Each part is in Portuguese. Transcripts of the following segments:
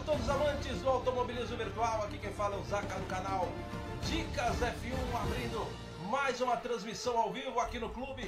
todos os amantes do automobilismo virtual, aqui quem fala é o Zaca do canal Dicas F1, abrindo mais uma transmissão ao vivo aqui no clube.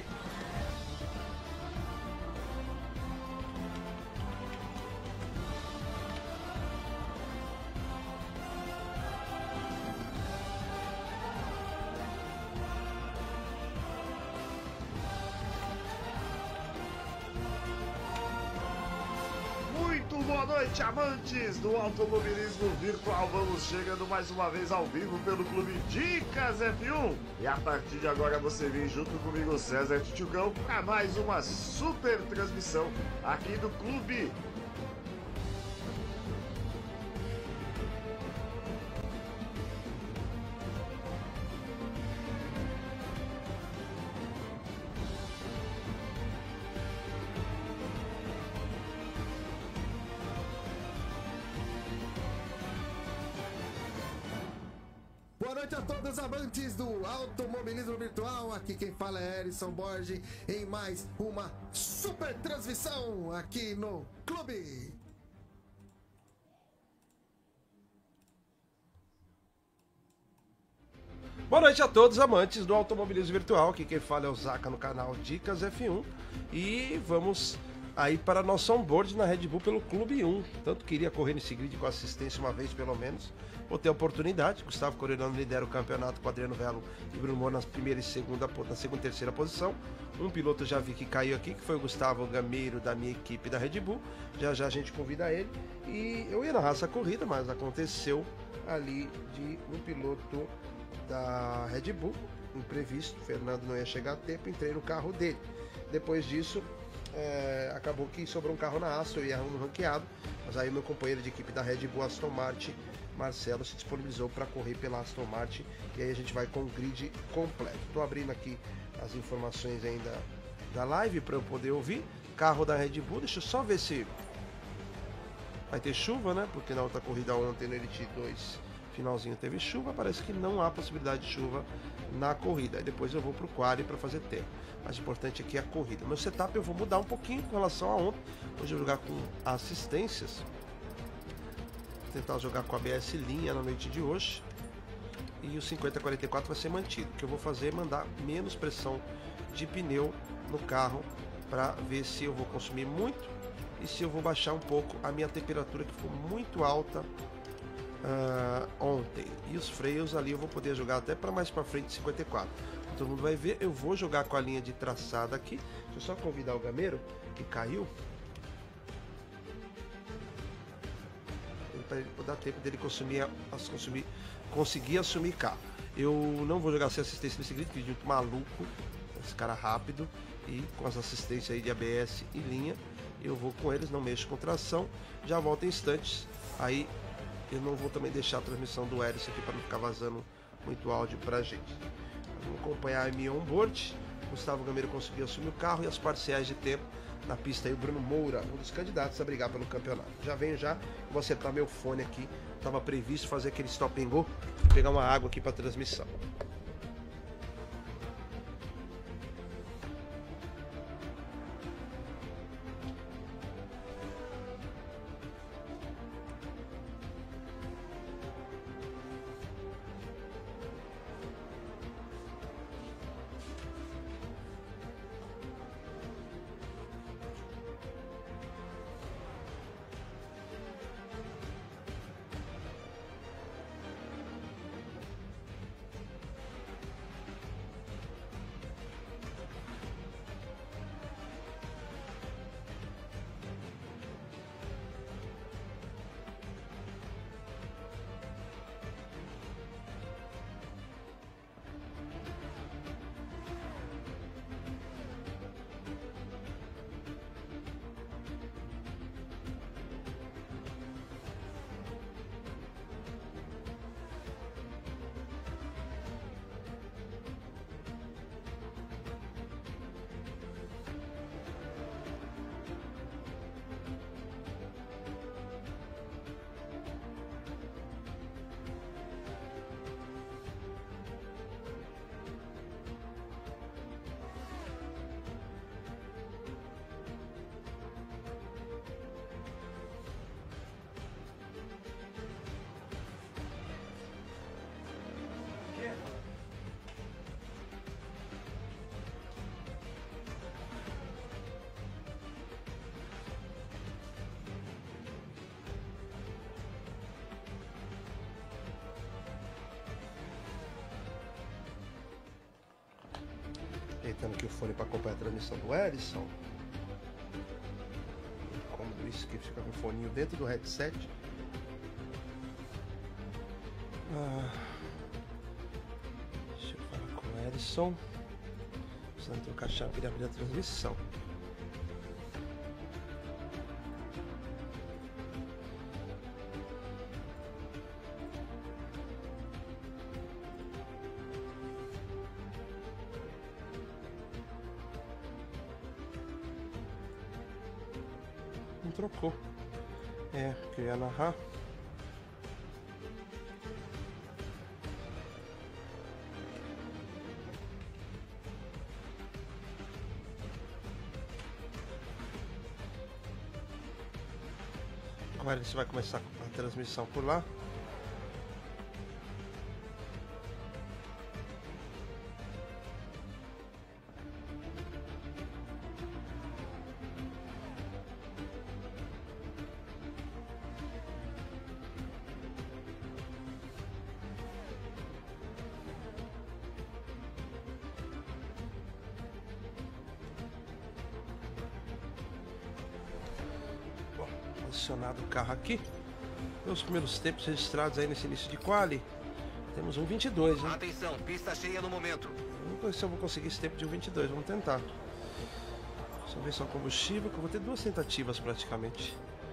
Boa noite, amantes do automobilismo virtual. Vamos chegando mais uma vez ao vivo pelo Clube Dicas F1. E a partir de agora você vem junto comigo, César Tchutchucão, para mais uma super transmissão aqui do Clube. Boa noite a todos amantes do automobilismo virtual, aqui quem fala é Erison Borges em mais uma super transmissão aqui no Clube. Boa noite a todos amantes do automobilismo virtual, aqui quem fala é o Zaca no canal Dicas F1 e vamos aí para nosso onboard na Red Bull pelo Clube 1. Tanto queria correr nesse grid com assistência uma vez pelo menos, vou ter a oportunidade. Gustavo Coronel lidera o campeonato com Adriano Velo e Bruno Moura na primeira e terceira posição. Um piloto já vi que caiu aqui, que foi o Gustavo Gameiro da minha equipe da Red Bull. Já já a gente convida ele. E eu ia narrar essa corrida, mas aconteceu ali de um piloto da Red Bull, imprevisto. O Fernando não ia chegar a tempo, entrei no carro dele. Depois disso, acabou que sobrou um carro na Aston, eu ia no ranqueado, mas aí meu companheiro de equipe da Red Bull, Aston Martin, Marcelo, se disponibilizou para correr pela Aston Martin e aí a gente vai com o grid completo. Estou abrindo aqui as informações ainda da live para eu poder ouvir. Carro da Red Bull, deixa eu só ver se vai ter chuva, né? Porque na outra corrida ontem no Elite 2 finalzinho teve chuva, parece que não há possibilidade de chuva na corrida. Aí depois eu vou pro quali para fazer tempo. Mais importante aqui é a corrida. Meu setup eu vou mudar um pouquinho com relação a ontem. Hoje eu vou jogar com assistências. Vou tentar jogar com a ABS linha na noite de hoje. E o 50-44 vai ser mantido. O que eu vou fazer é mandar menos pressão de pneu no carro para ver se eu vou consumir muito e se eu vou baixar um pouco a minha temperatura, que ficou muito alta ontem. E os freios ali eu vou poder jogar até para mais para frente, 54. Todo mundo vai ver. Eu vou jogar com a linha de traçada aqui. Deixa eu só convidar o Gameiro, que caiu, para ele dar tempo dele conseguir assumir carro. Eu não vou jogar sem assistência nesse grid, que é muito maluco, esse cara rápido, e com as assistências aí de ABS e linha eu vou com eles, não mexo com tração. Já volto em instantes. Aí eu não vou também deixar a transmissão do Erison aqui para não ficar vazando muito áudio pra gente. Vamos acompanhar a minha onboard. Gustavo Gameiro conseguiu assumir o carro e as parciais de tempo na pista aí. O Bruno Moura, um dos candidatos a brigar pelo campeonato. Já vou acertar meu fone aqui. Estava previsto fazer aquele stop and go, pegar uma água aqui para transmissão. Ajeitando aqui o fone para acompanhar a transmissão do Edson. Como isso que fica com o foninho dentro do headset. Deixa eu falar com o Edson. Precisando trocar a chave para abrir a transmissão. Não trocou. É, que eu ia narrar. Agora você vai começar a transmissão por lá. Adicionado o carro aqui. Os primeiros tempos registrados aí nesse início de quali. Temos um 22, né? Atenção, pista cheia no momento. Vamos ver se eu vou conseguir esse tempo de um 22, vamos tentar. Deixa eu ver só o combustível, que eu vou ter 2 tentativas praticamente.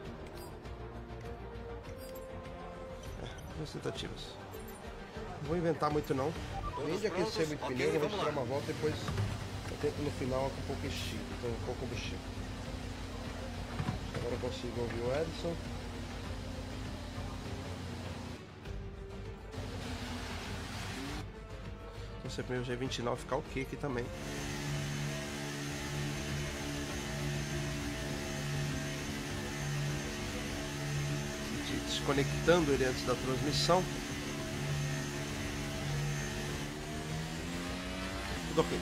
2 tentativas. Não vou inventar muito não. Nem de aquecer muito pneu, vou registrar uma volta, depois eu tento no final com pouco combustível. Agora eu consigo ouvir o Edson. Então se o primeiro G29 ficar ok aqui também. Desconectando ele antes da transmissão. Tudo ok.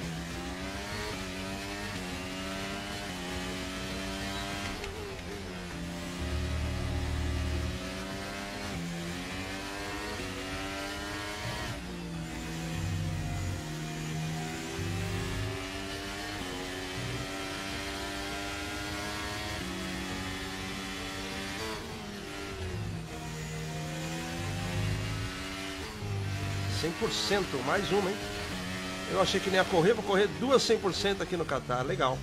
Mais uma, hein? Eu achei que nem ia correr, vou correr 2 100% aqui no Catar, legal.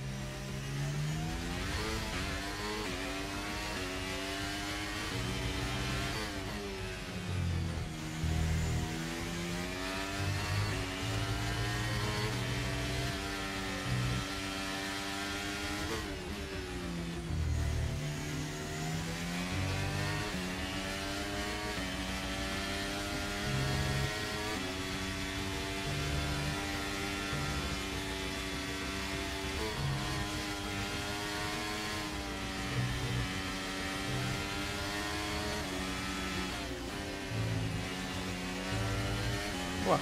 Boa.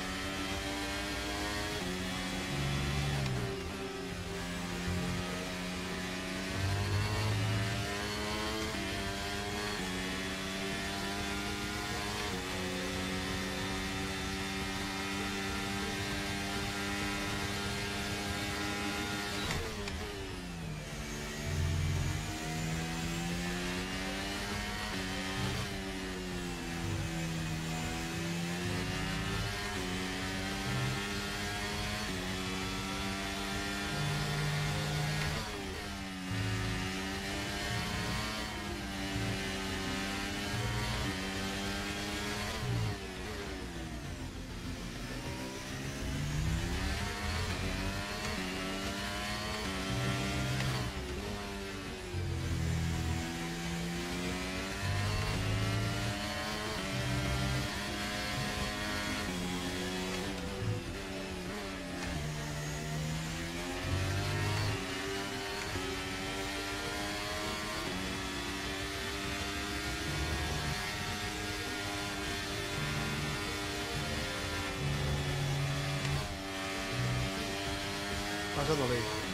Casa do Leite.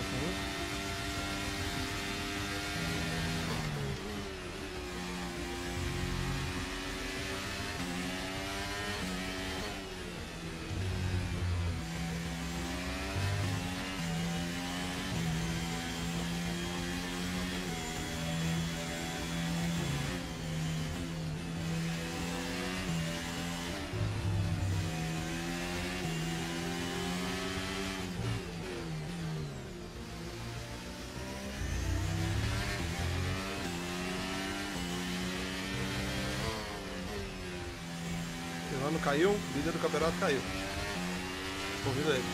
Não caiu, o líder do campeonato caiu. Convido ele.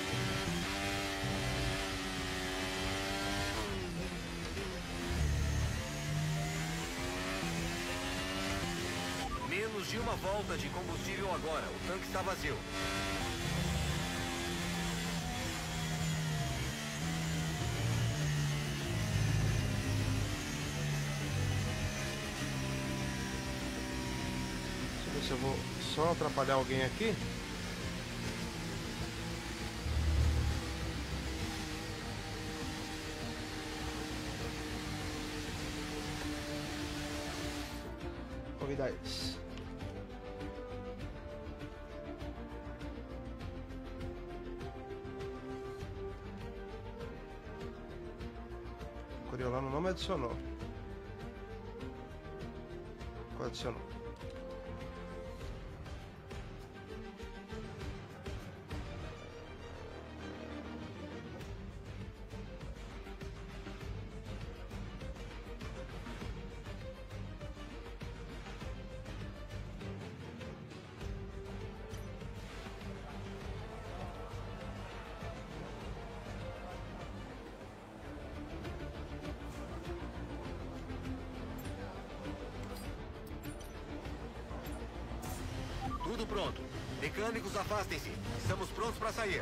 Menos de uma volta de combustível agora. O tanque está vazio. Deixa eu ver se eu vou só atrapalhar alguém aqui. Convidar eles. O Coriolano não me adicionou. Qual adicionou? Tudo pronto. Mecânicos, afastem-se. Estamos prontos para sair.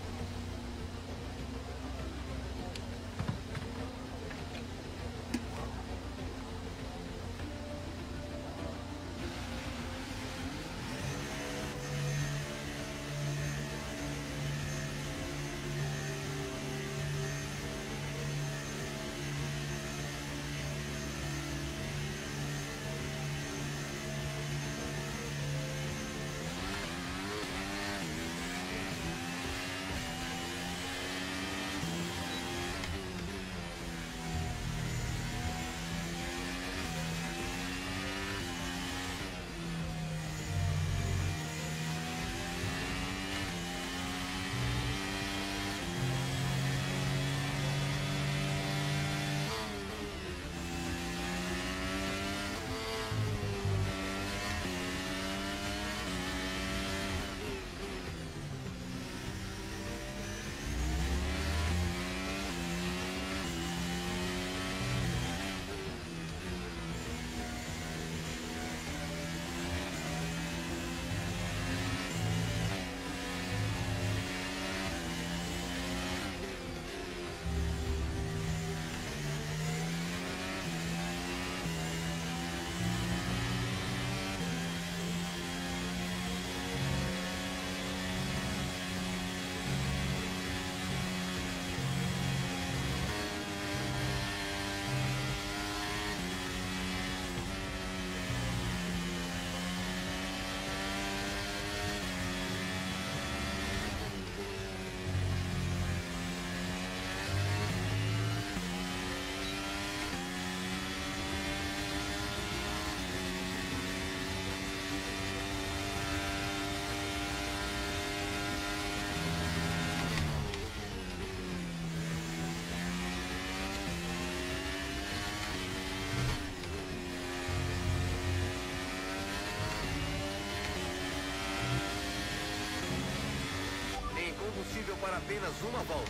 Combustível para apenas uma volta.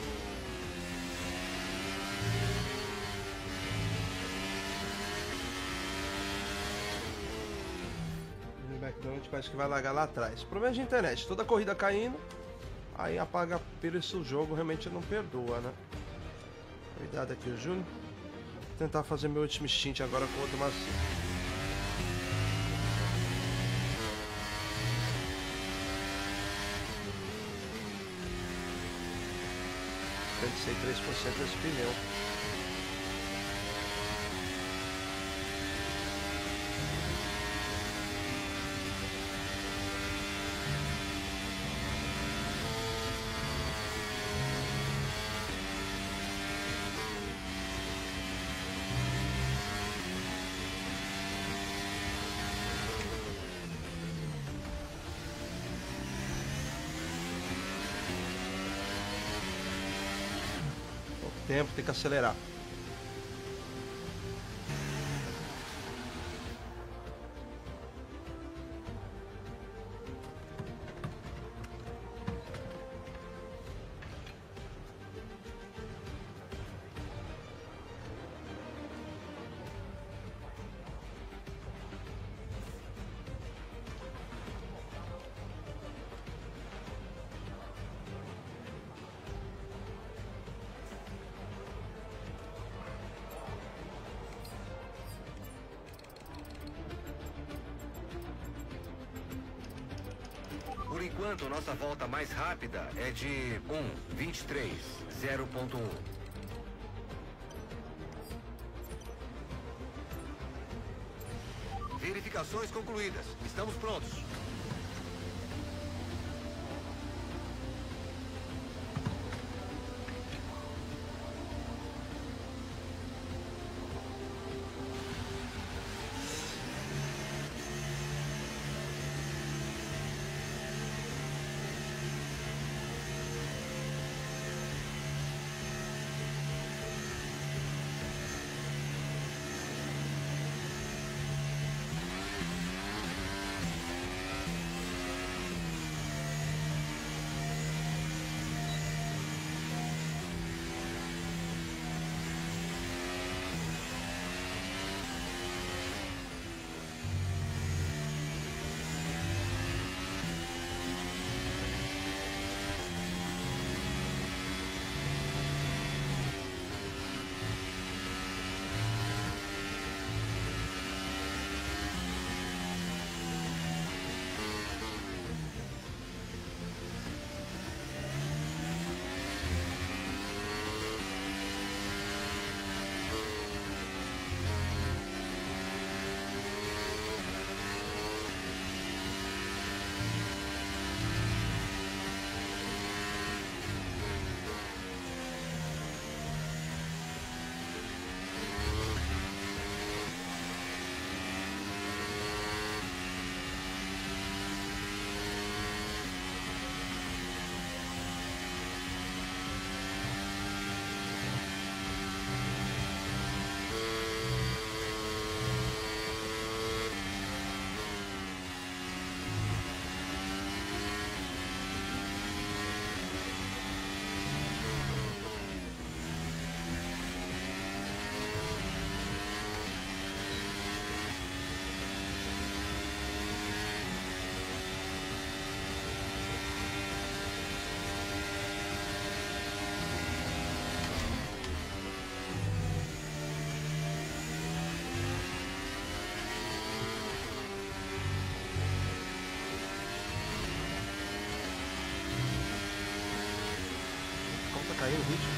O McDonald's parece que vai largar lá atrás. Problema de internet, toda a corrida caindo. Aí apaga pelo esse jogo, realmente não perdoa, né? Cuidado aqui, o Júnior. Vou tentar fazer meu último stint agora com outro macio. Desperdicei 3% desse pneu. Tempo, tem que acelerar. Por enquanto, nossa volta mais rápida é de 1:23, 0.1. Verificações concluídas. Estamos prontos. Caiu o ritmo.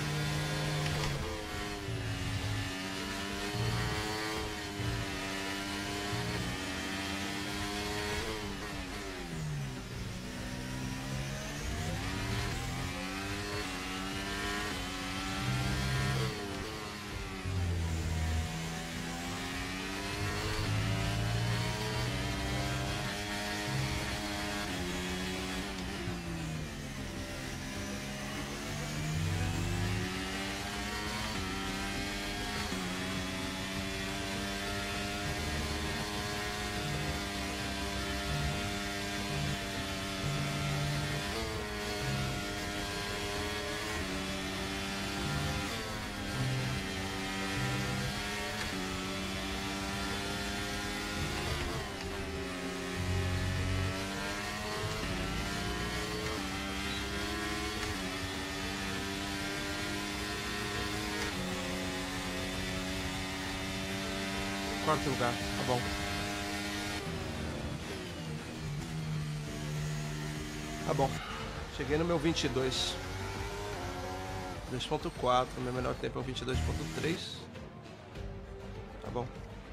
Quarto lugar, tá bom. Tá bom. Cheguei no meu 22. 2.4, meu melhor tempo é um 22.3. Tá bom.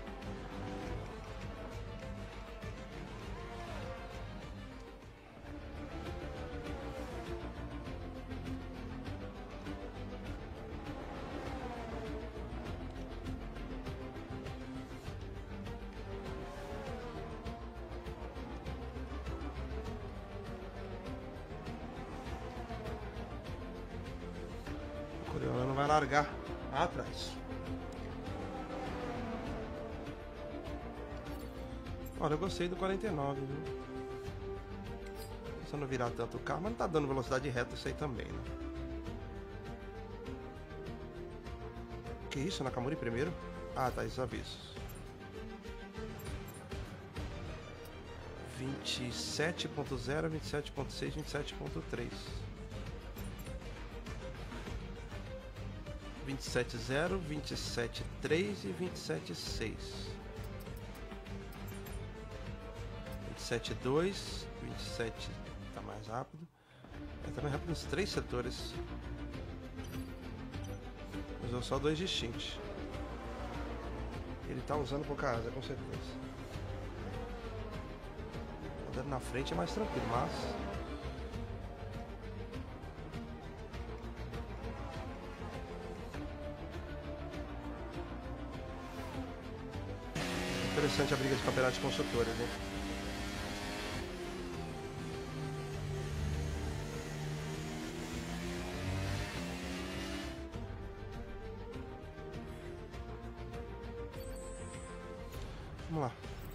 O coreano não vai largar atrás. Olha, eu gostei do 49, viu? Se eu não virar tanto o carro, mas não tá dando velocidade reta isso aí também, né? Que isso, Nakamura em primeiro? Ah, tá, esses avisos. 27.0, 27.6, 27.3. 27.0, 27.3 e 27.6. 27.2, 27 tá mais rápido. Tá mais rápido nos 3 setores. Usou só 2 distintos. Ele tá usando pouca asa, com certeza. Andando na frente é mais tranquilo, mas interessante a briga de campeonato de construtores, né? Vamos lá.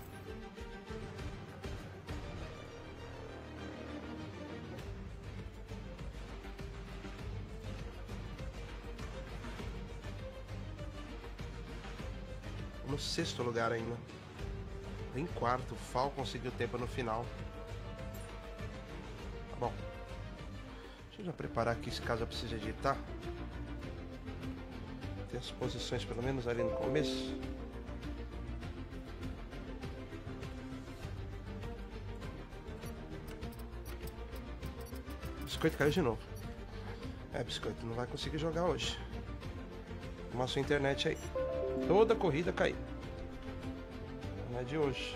No 6º lugar ainda. Em 4º, o Fal conseguiu tempo no final. Tá bom. Deixa eu já preparar aqui se caso eu precise editar. Tem as posições pelo menos ali no começo. Biscoito caiu de novo. Biscoito, não vai conseguir jogar hoje. Toma a sua internet aí. Toda corrida caiu. Não é de hoje.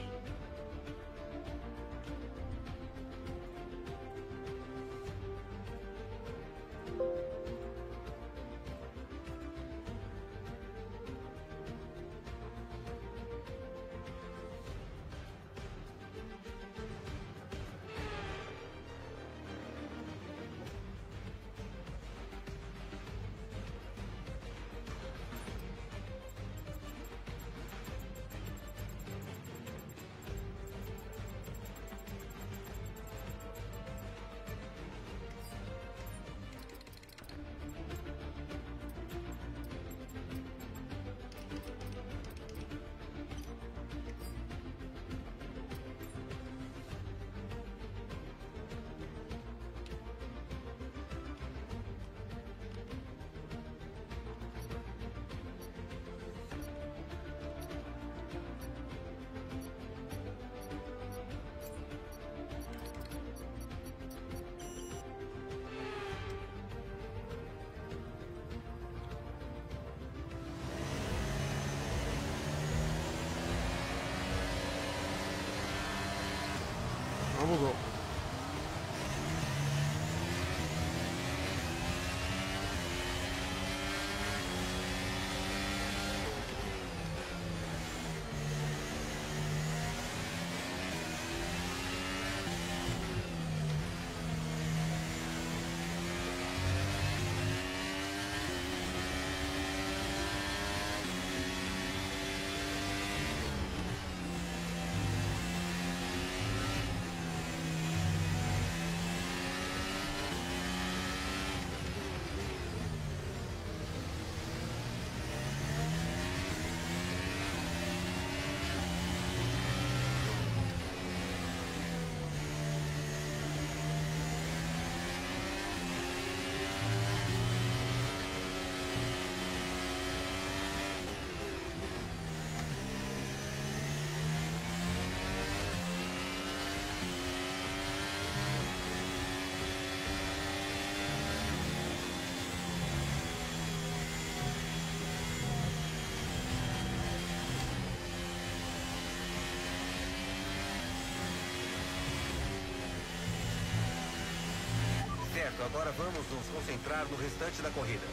certo, agora vamos nos concentrar no restante da corrida.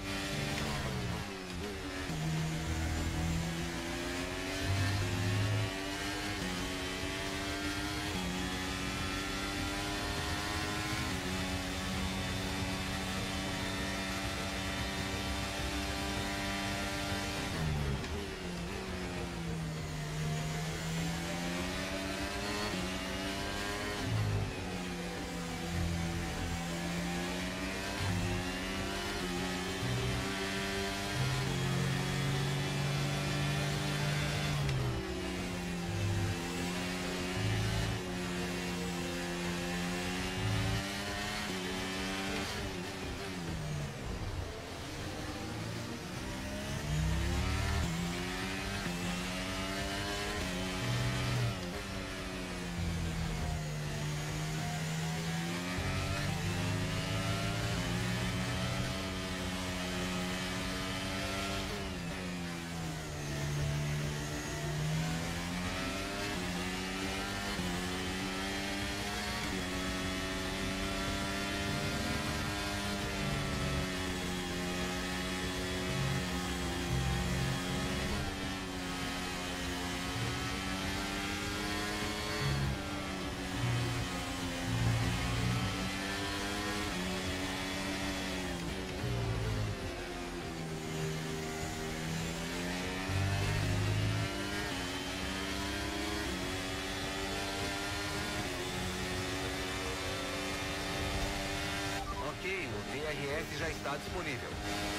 O DRS já está disponível.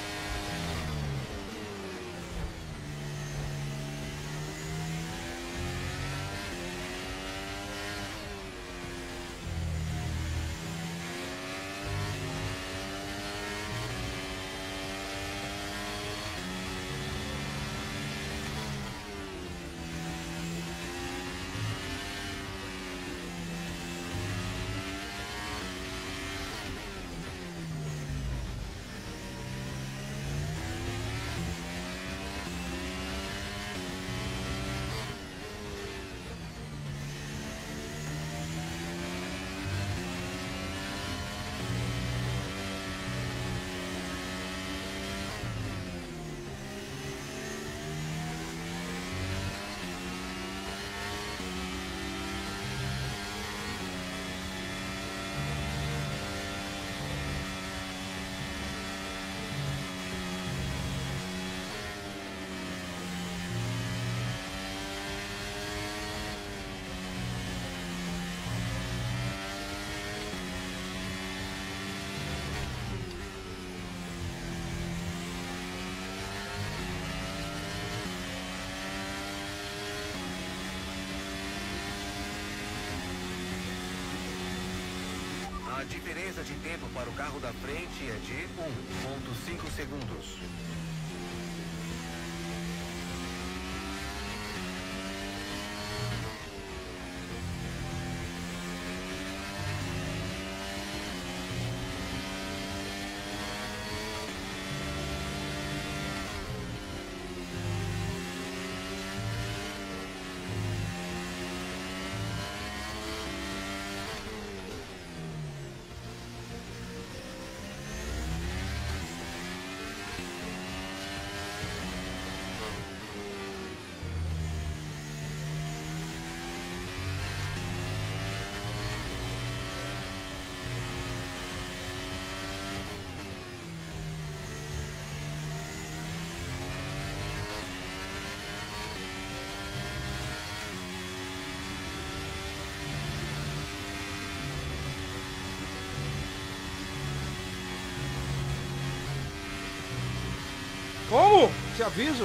A diferença de tempo para o carro da frente é de 1,5 segundos. Como? Te aviso.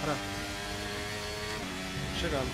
cá. Chegando.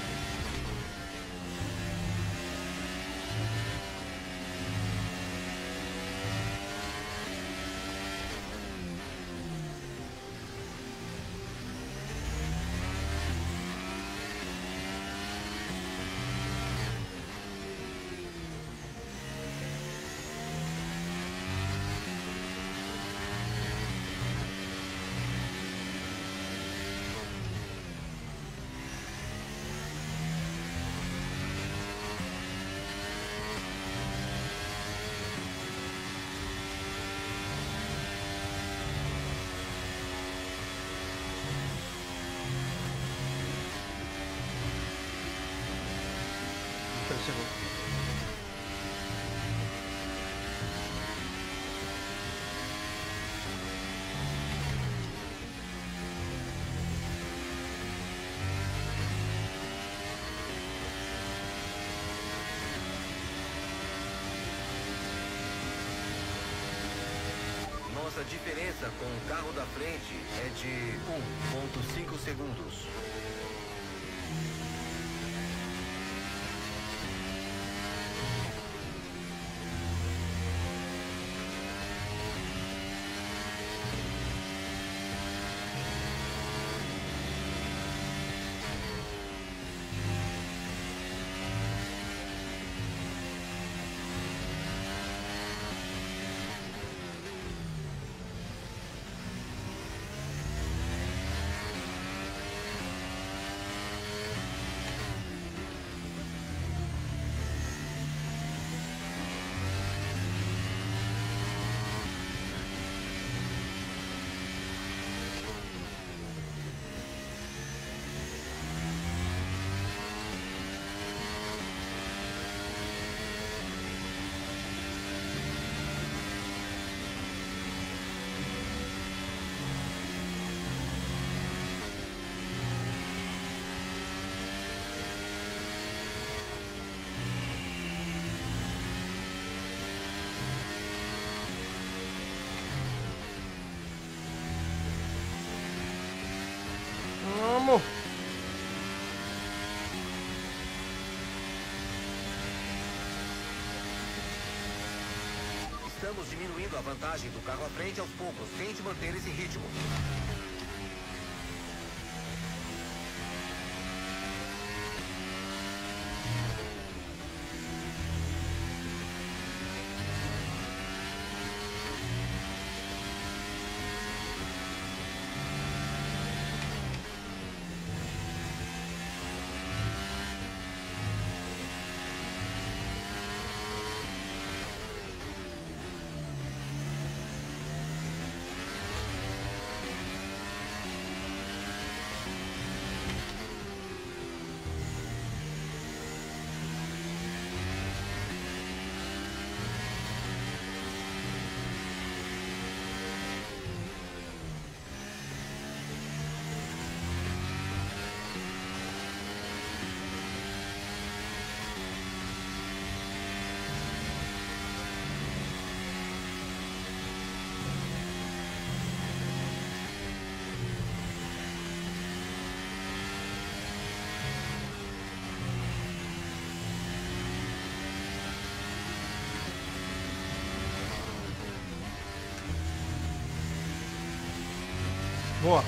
Nossa diferença com o carro da frente é de 1,5 segundos. Vamos! Estamos diminuindo a vantagem do carro à frente aos poucos. Tente manter esse ritmo. Boa.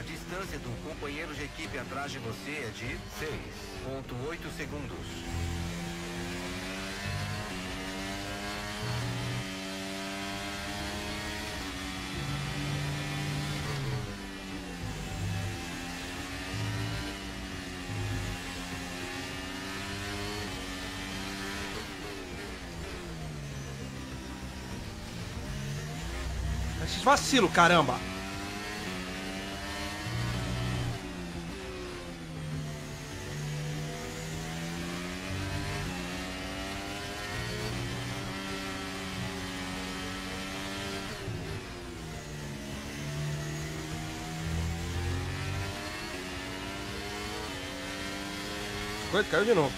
distância do companheiro de equipe atrás de você é de 6,8 segundos. Esses vacilo, caramba! Coisa caiu de novo.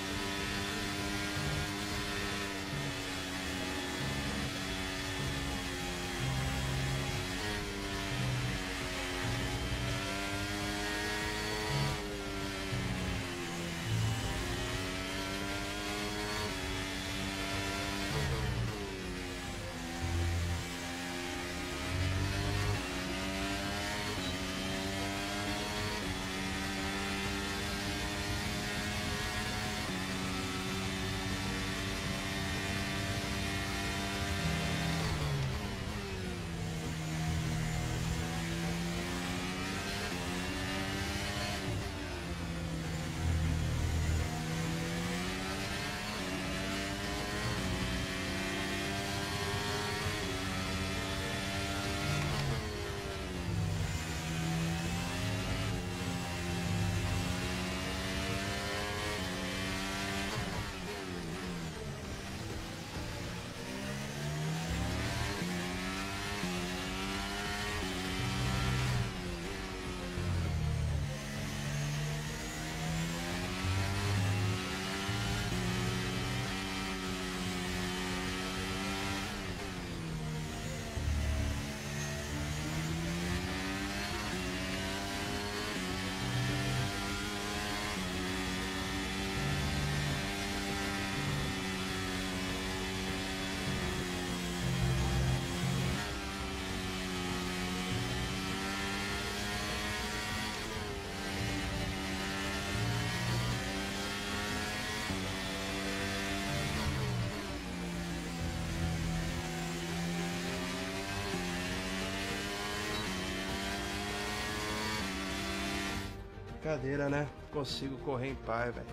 Brincadeira, né? Consigo correr em paz, velho.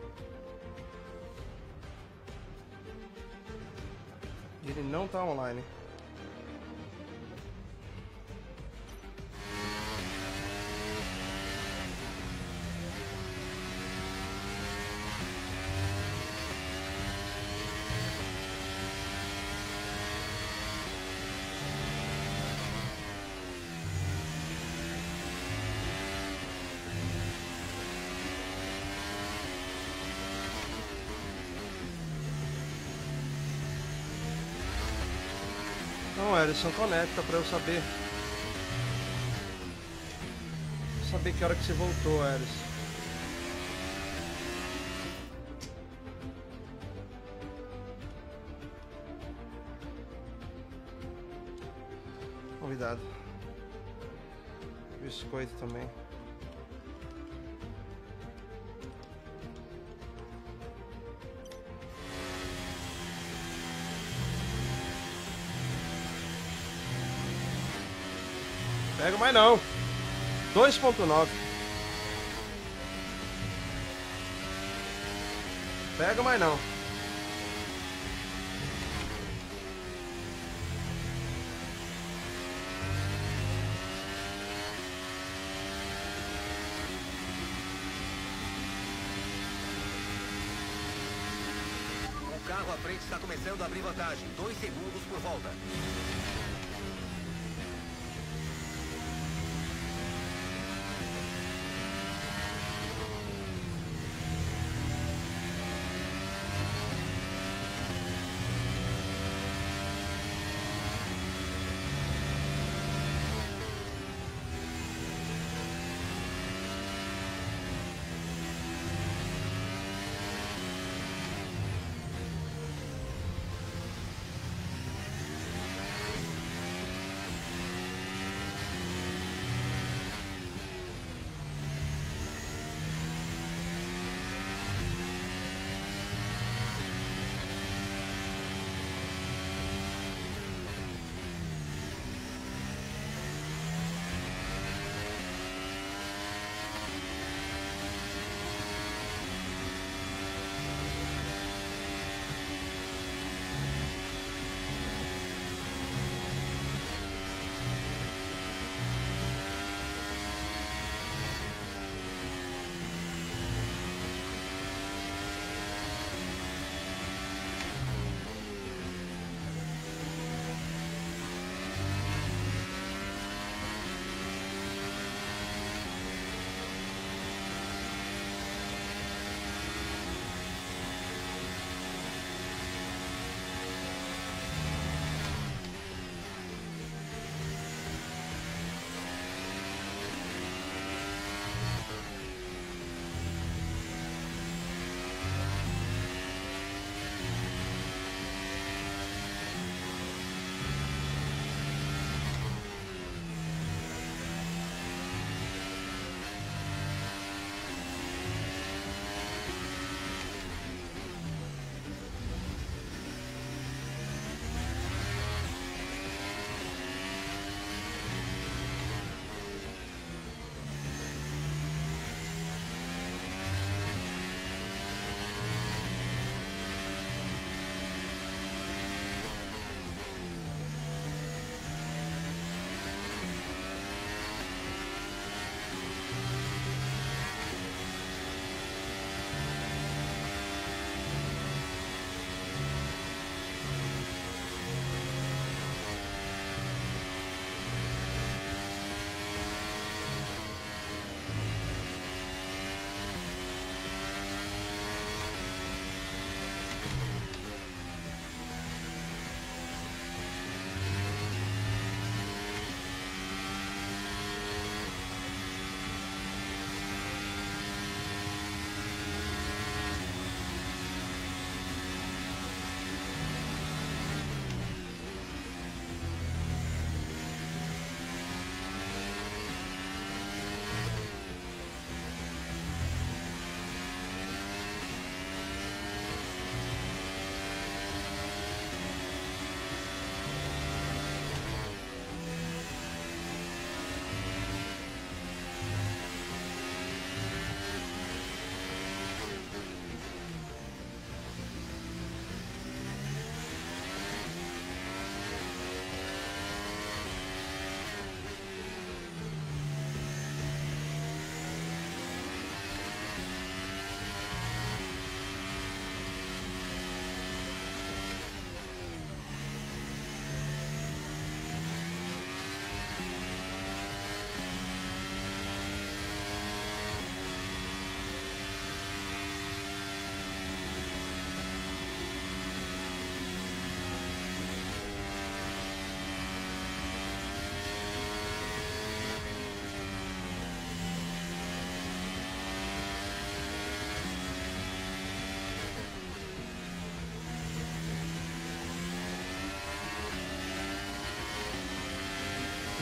Ele não tá online. Não, Ellison, conecta pra eu saber. Saber que hora que você voltou, Ellison. Convidado. Biscoito também. Pega mais não. 2.9. Pega mais não. O carro à frente está começando a abrir vantagem. 2 segundos por volta.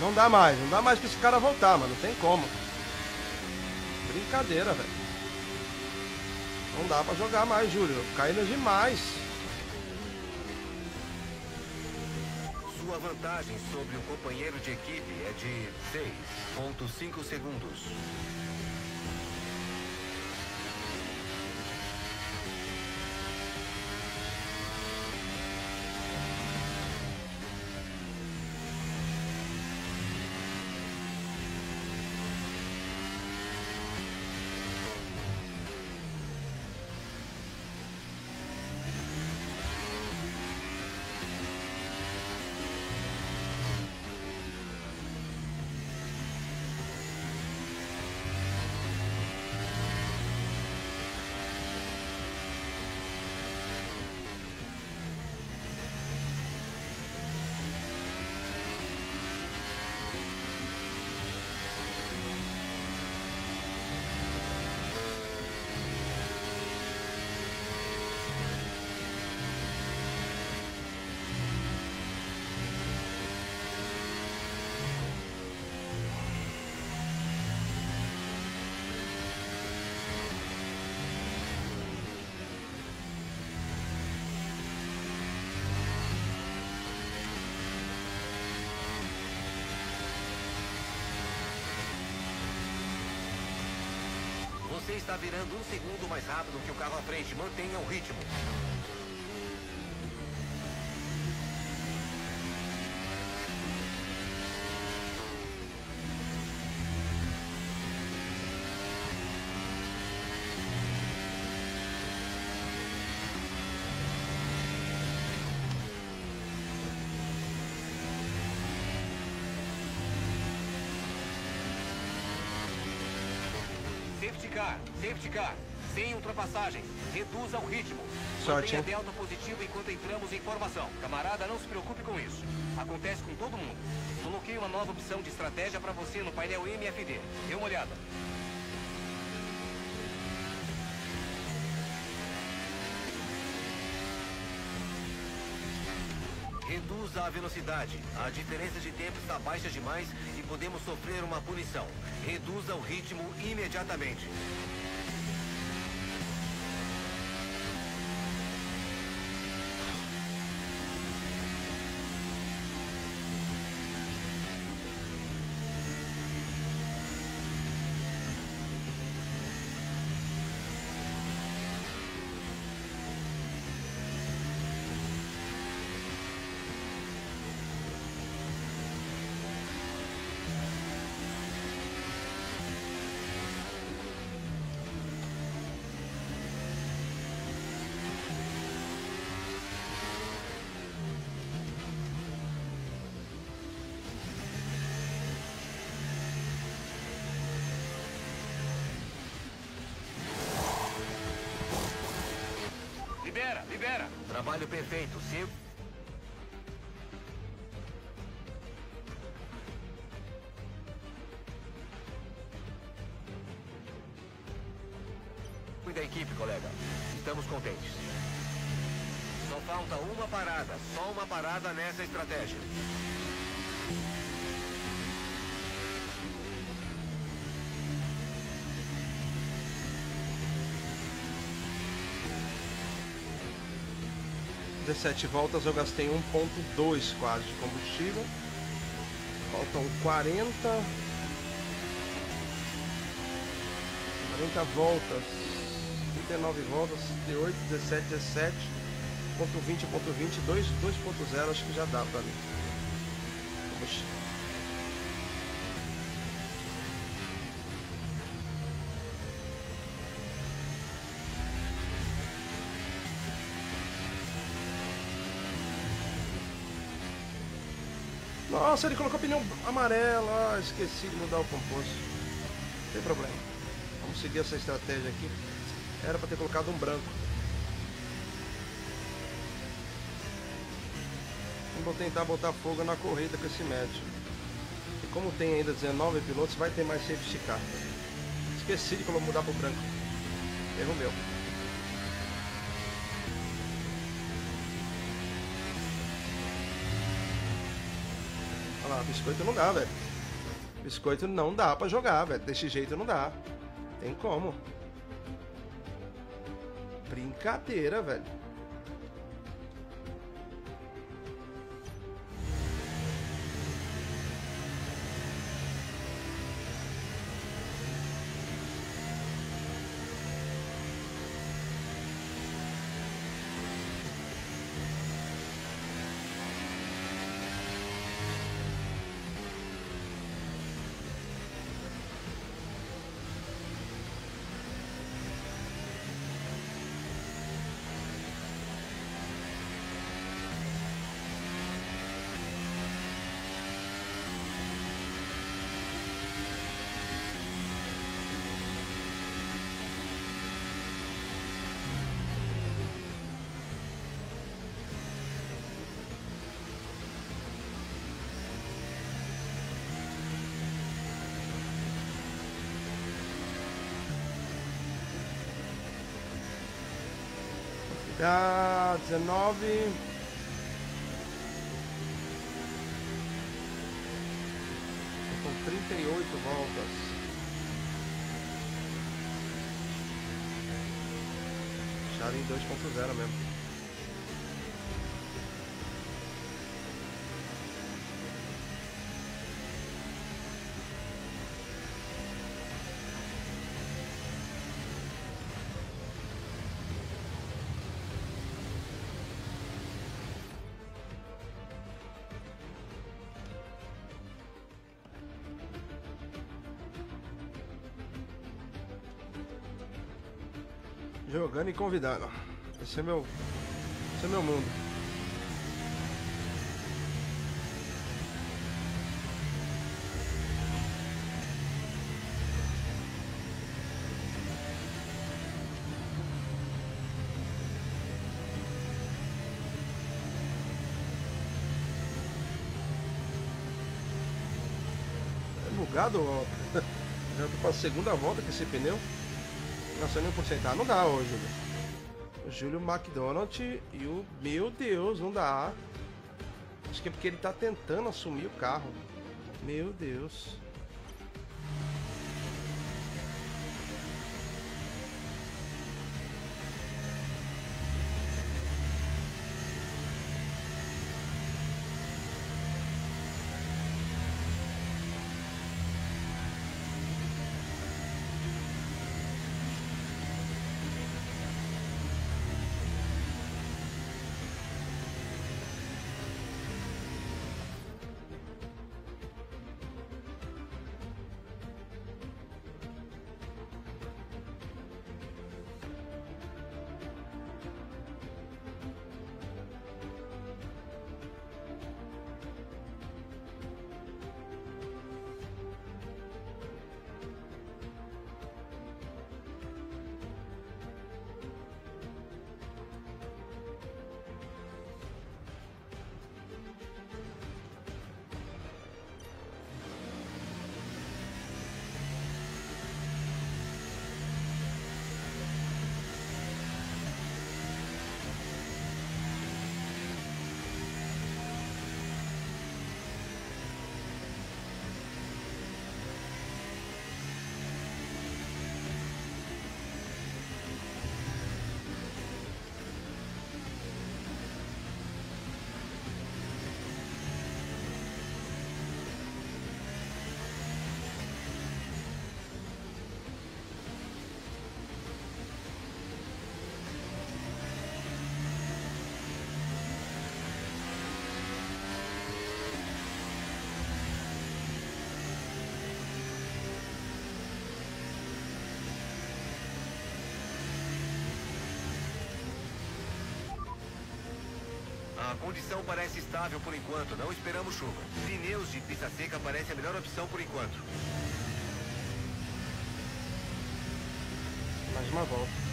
Não dá mais pra esse cara voltar, mano. Não tem como. Brincadeira, velho. Não dá pra jogar mais, Júlio. Caindo demais. Sua vantagem sobre o companheiro de equipe é de 6,5 segundos. Você está virando 1 segundo mais rápido que o carro à frente. Mantenha o ritmo. Safety car, sem ultrapassagens, reduza o ritmo. Sorte, Mantenha delta positivo enquanto entramos em formação. Camarada, não se preocupe com isso. Acontece com todo mundo. Coloquei uma nova opção de estratégia para você no painel MFD. Dê uma olhada. Reduza a velocidade. A diferença de tempo está baixa demais e podemos sofrer uma punição. Reduza o ritmo imediatamente. Libera. Trabalho perfeito. Se... Cuida da equipe, colega. Estamos contentes. Só falta uma parada. Só uma parada nessa estratégia. Dezessete voltas eu gastei 1,2 quase de combustível. Faltam 40 voltas, 39 voltas, 38, 17, 17, ponto 20, 2.0, acho que já dá pra mim. Combustível. Nossa, ele colocou pneu amarelo. Ah, esqueci de mudar o composto. Não tem problema. Vamos seguir essa estratégia aqui. Era para ter colocado um branco. Vou tentar botar fogo na corrida com esse médio. E como tem ainda 19 pilotos, vai ter mais safety car. Esqueci de mudar pro branco. Erro meu. Olha Ah, biscoito não dá, velho. Biscoito não dá pra jogar, velho. Desse jeito não dá. Tem como. Brincadeira, velho. Dá 19. Com 38 voltas. Chave em 2.0 mesmo. Jogando e convidando. Esse é meu mundo. É bugado, ó. Já tô pra segunda volta com esse pneu. Nossa, nem porcentagem não dá hoje, Júlio. O Júlio McDonald e o... Meu Deus, não dá. Acho que é porque ele tá tentando assumir o carro. Meu Deus. A condição parece estável por enquanto, não esperamos chuva. Pneus de pista seca parece a melhor opção por enquanto. Mais uma volta.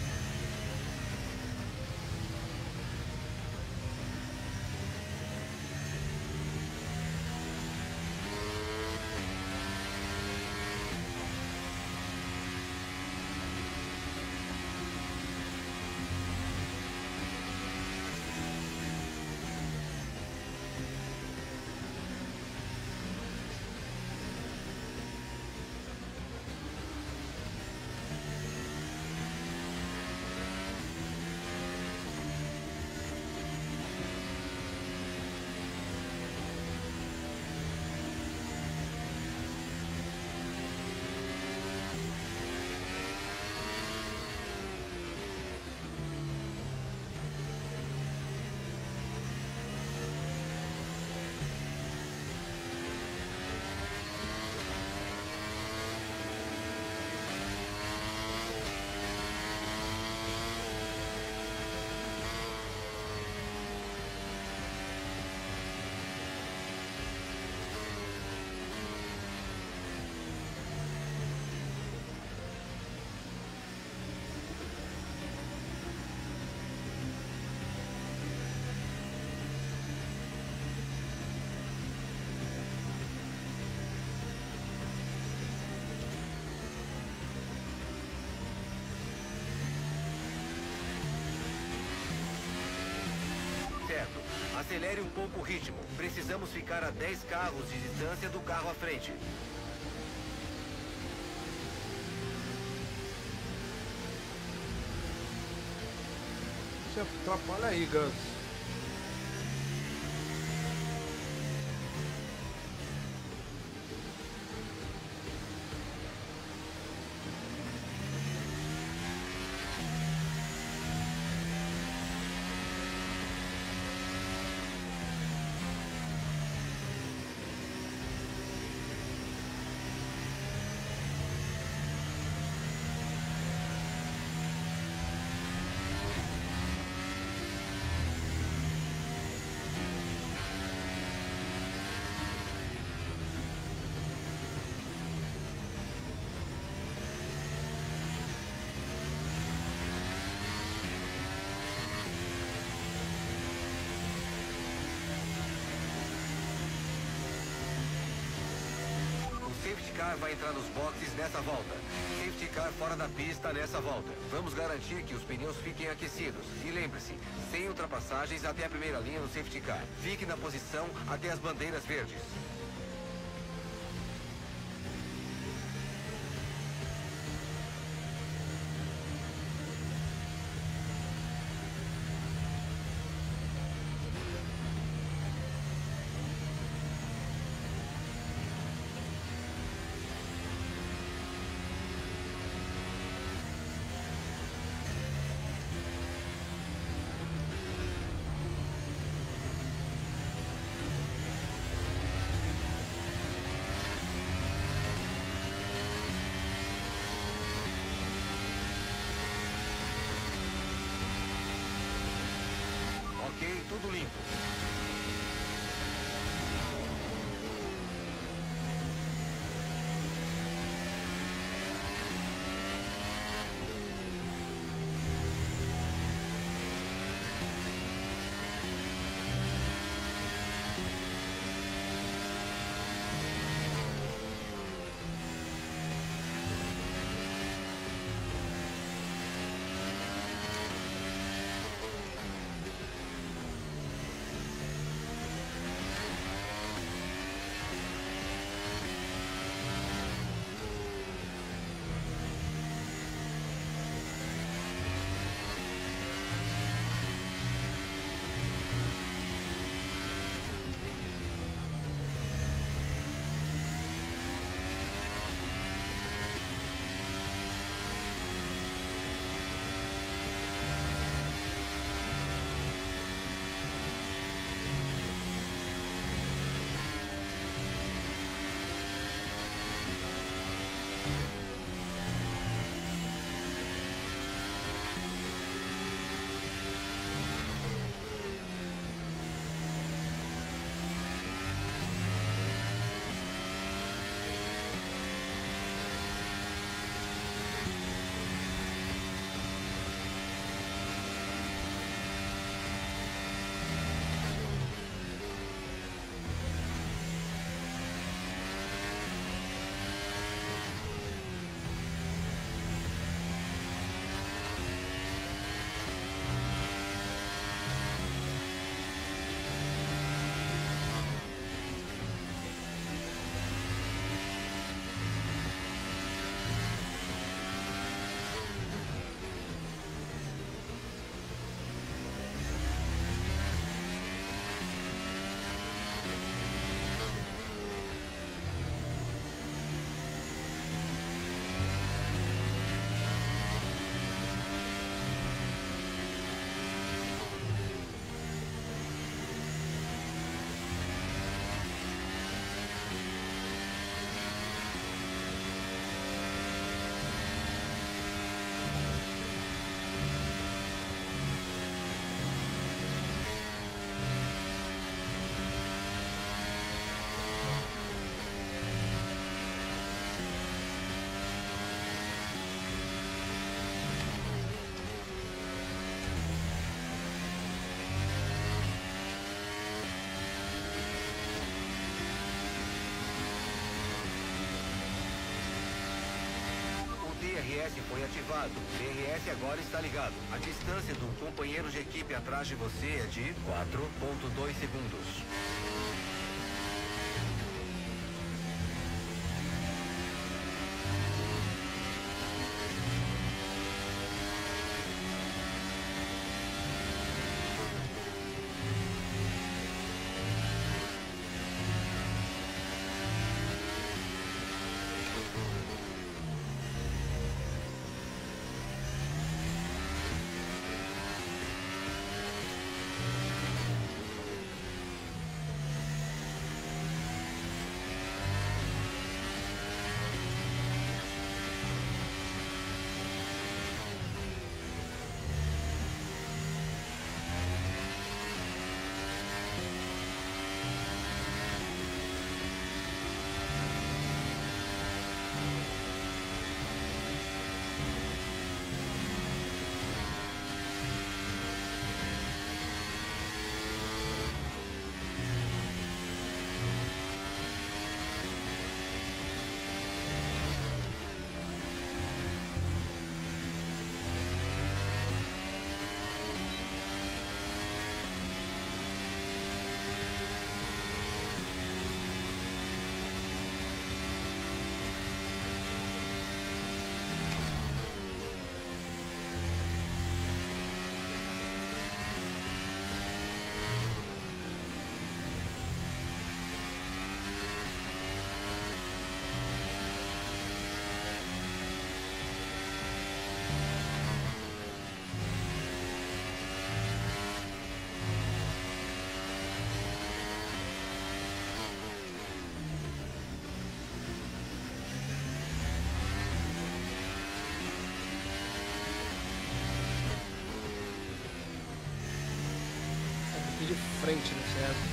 certo. Acelere um pouco o ritmo. Precisamos ficar a 10 carros de distância do carro à frente. Você atrapalha aí, Gus. Safety car vai entrar nos boxes nessa volta. Safety car fora da pista nessa volta. Vamos garantir que os pneus fiquem aquecidos. E lembre-se, sem ultrapassagens até a primeira linha no safety car. Fique na posição até as bandeiras verdes. Ok, tudo limpo. DRS foi ativado. DRS agora está ligado. A distância do companheiro de equipe atrás de você é de 4,2 segundos. De frente no César.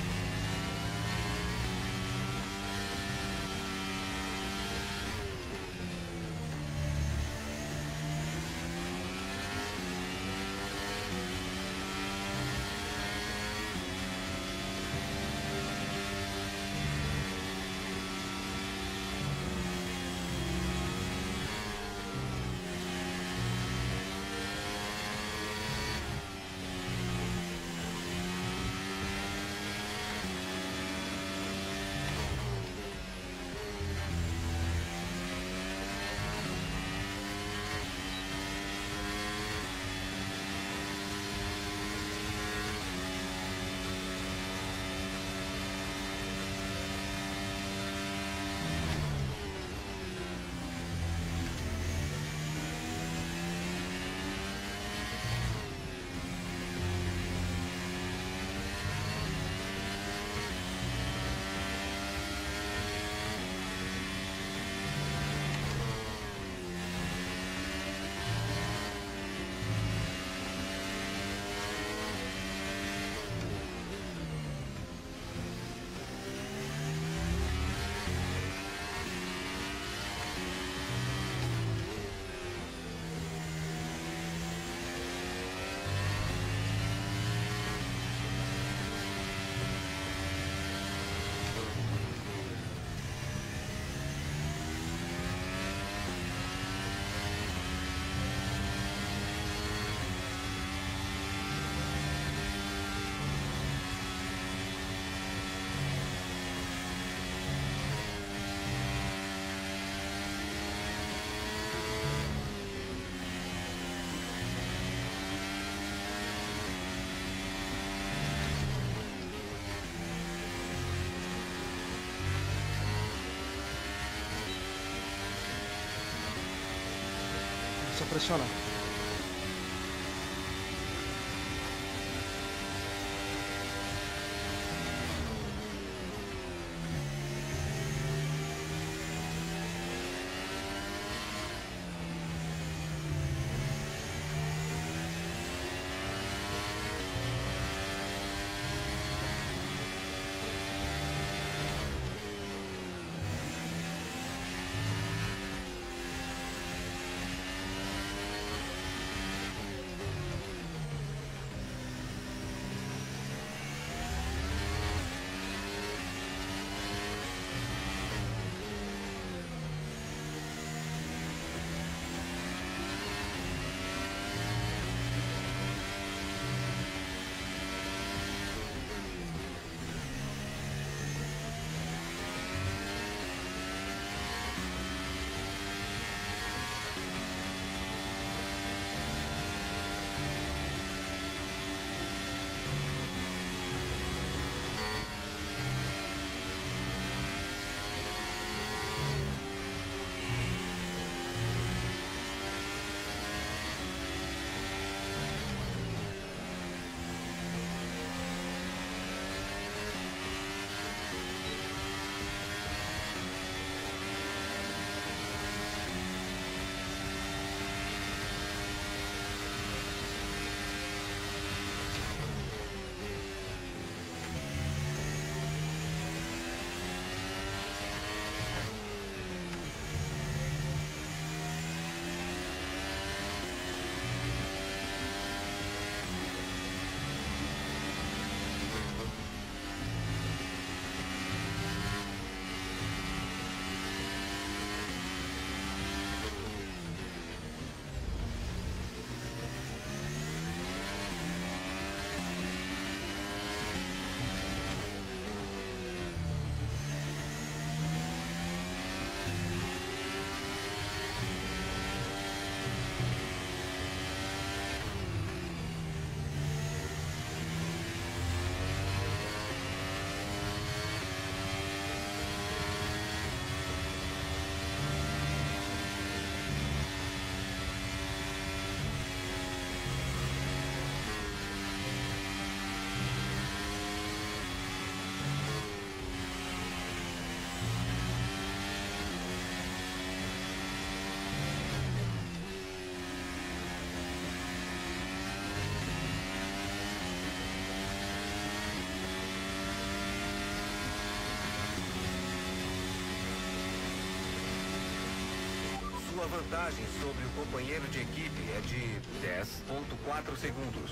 Só pressionar. Sua vantagem sobre o companheiro de equipe é de 10,4 segundos.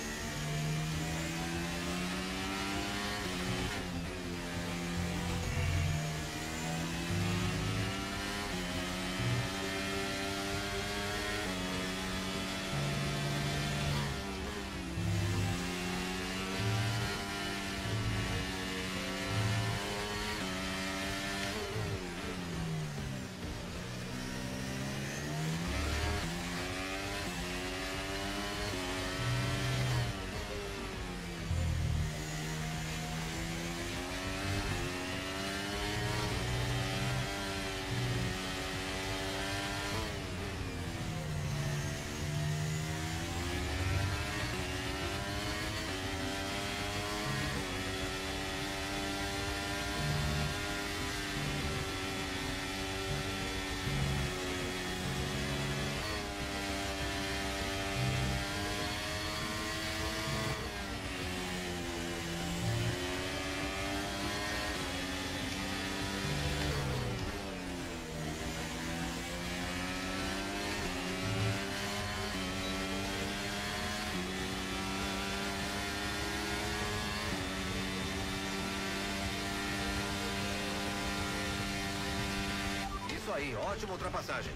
Isso aí, ótima ultrapassagem.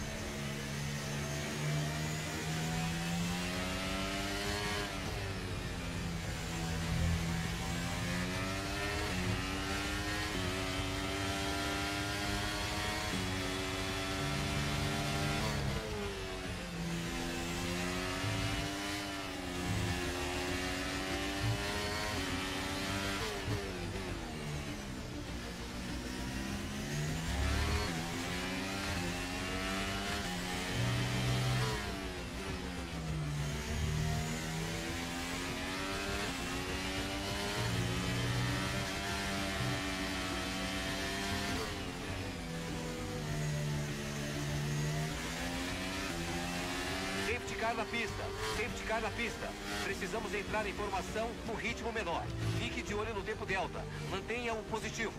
Safety car na pista. Safety car na pista. Precisamos entrar em formação no ritmo menor. Fique de olho no tempo delta. Mantenha o positivo.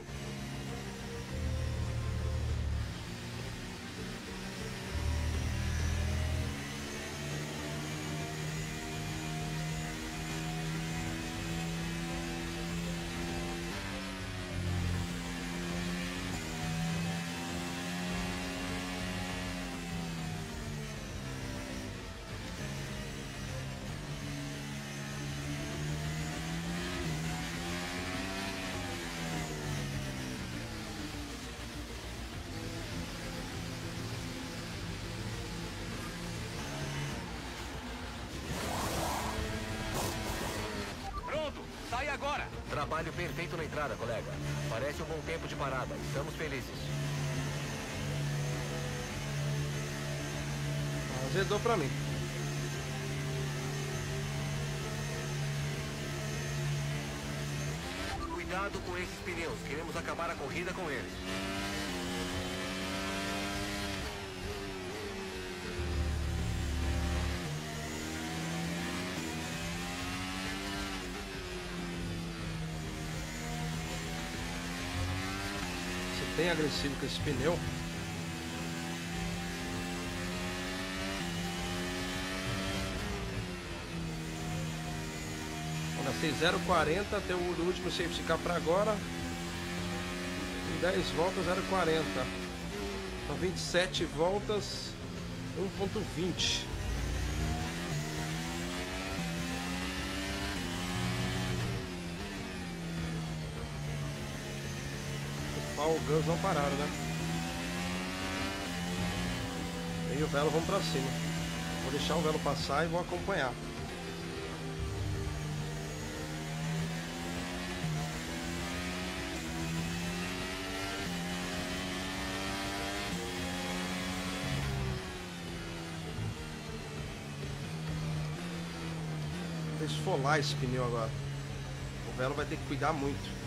Sai agora! Trabalho perfeito na entrada, colega. Parece um bom tempo de parada. Estamos felizes. Azedou pra mim. Cuidado com esses pneus. Queremos acabar a corrida com eles. Bem agressivo com esse pneu. Gastei 0,40 até o último safety car para agora. Em 10 voltas 0,40. Então 27 voltas 1,20. O Guns não pararam, né? E o Velo vamos pra cima. Vou deixar o Velo passar e vou acompanhar. Vou esfolar esse pneu agora. O Velo vai ter que cuidar muito.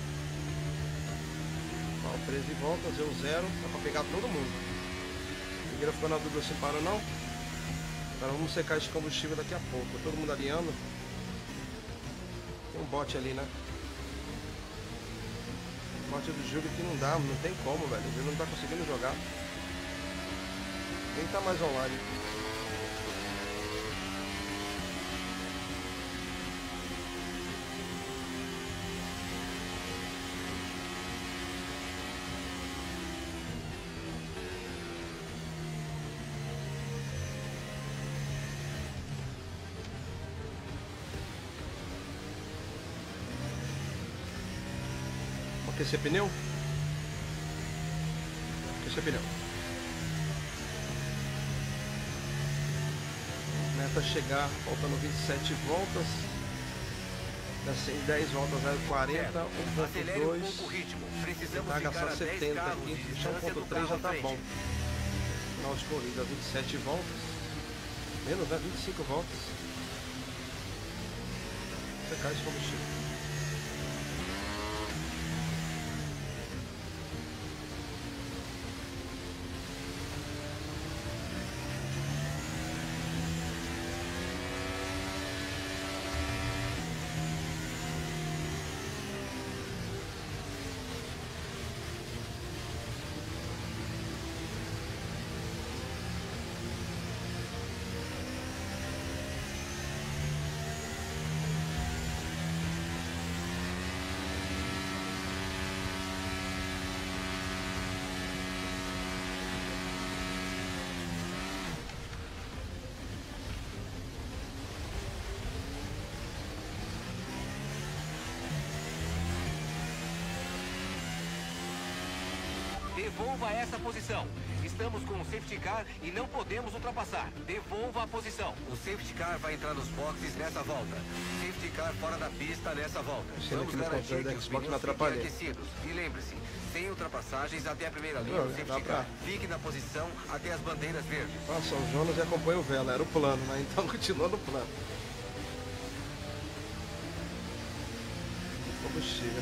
Ó, 13 voltas, eu 0, dá pra pegar todo mundo. Figueira ficou na dúvida se parou não. Agora vamos secar esse combustível daqui a pouco. Todo mundo alinhando. Tem um bote ali, né? O bote do Júlio que não dá, não tem como, velho. O Júlio não tá conseguindo jogar. Nem tá mais online. Aquecer pneu? Aquecer pneu. Meta chegar faltando 27 voltas. Assim, 10 voltas, 0,40, 1.2. Tá gastando 70 aqui. Deixar 1.3 já tá bom. Final de corrida, 27 voltas. Menos, né? 25 voltas. Secar esse combustível. Devolva essa posição. Estamos com o safety car e não podemos ultrapassar. Devolva a posição. O safety car vai entrar nos boxes nessa volta. Safety car fora da pista nessa volta. Vamos garantir que os pneus fiquem aquecidos. E lembre-se, sem ultrapassagens até a primeira linha do safety car. Fique na posição até as bandeiras verdes. Nossa, o Jonas acompanha o Vela, era o plano, né? Então continua no plano. Combustível.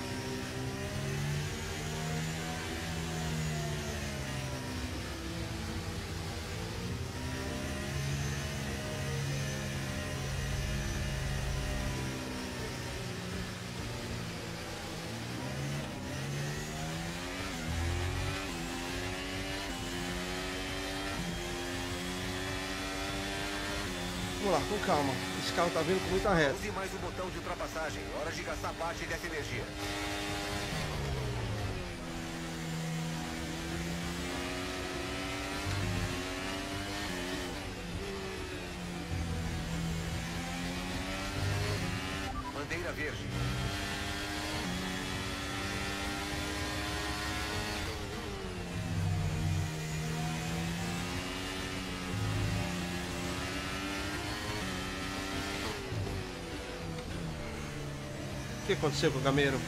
Vamos lá, com calma. Esse carro tá vindo com muita reta. Use mais o botão de ultrapassagem. Hora de gastar parte dessa energia. Bandeira verde. O que aconteceu com o Gameiro?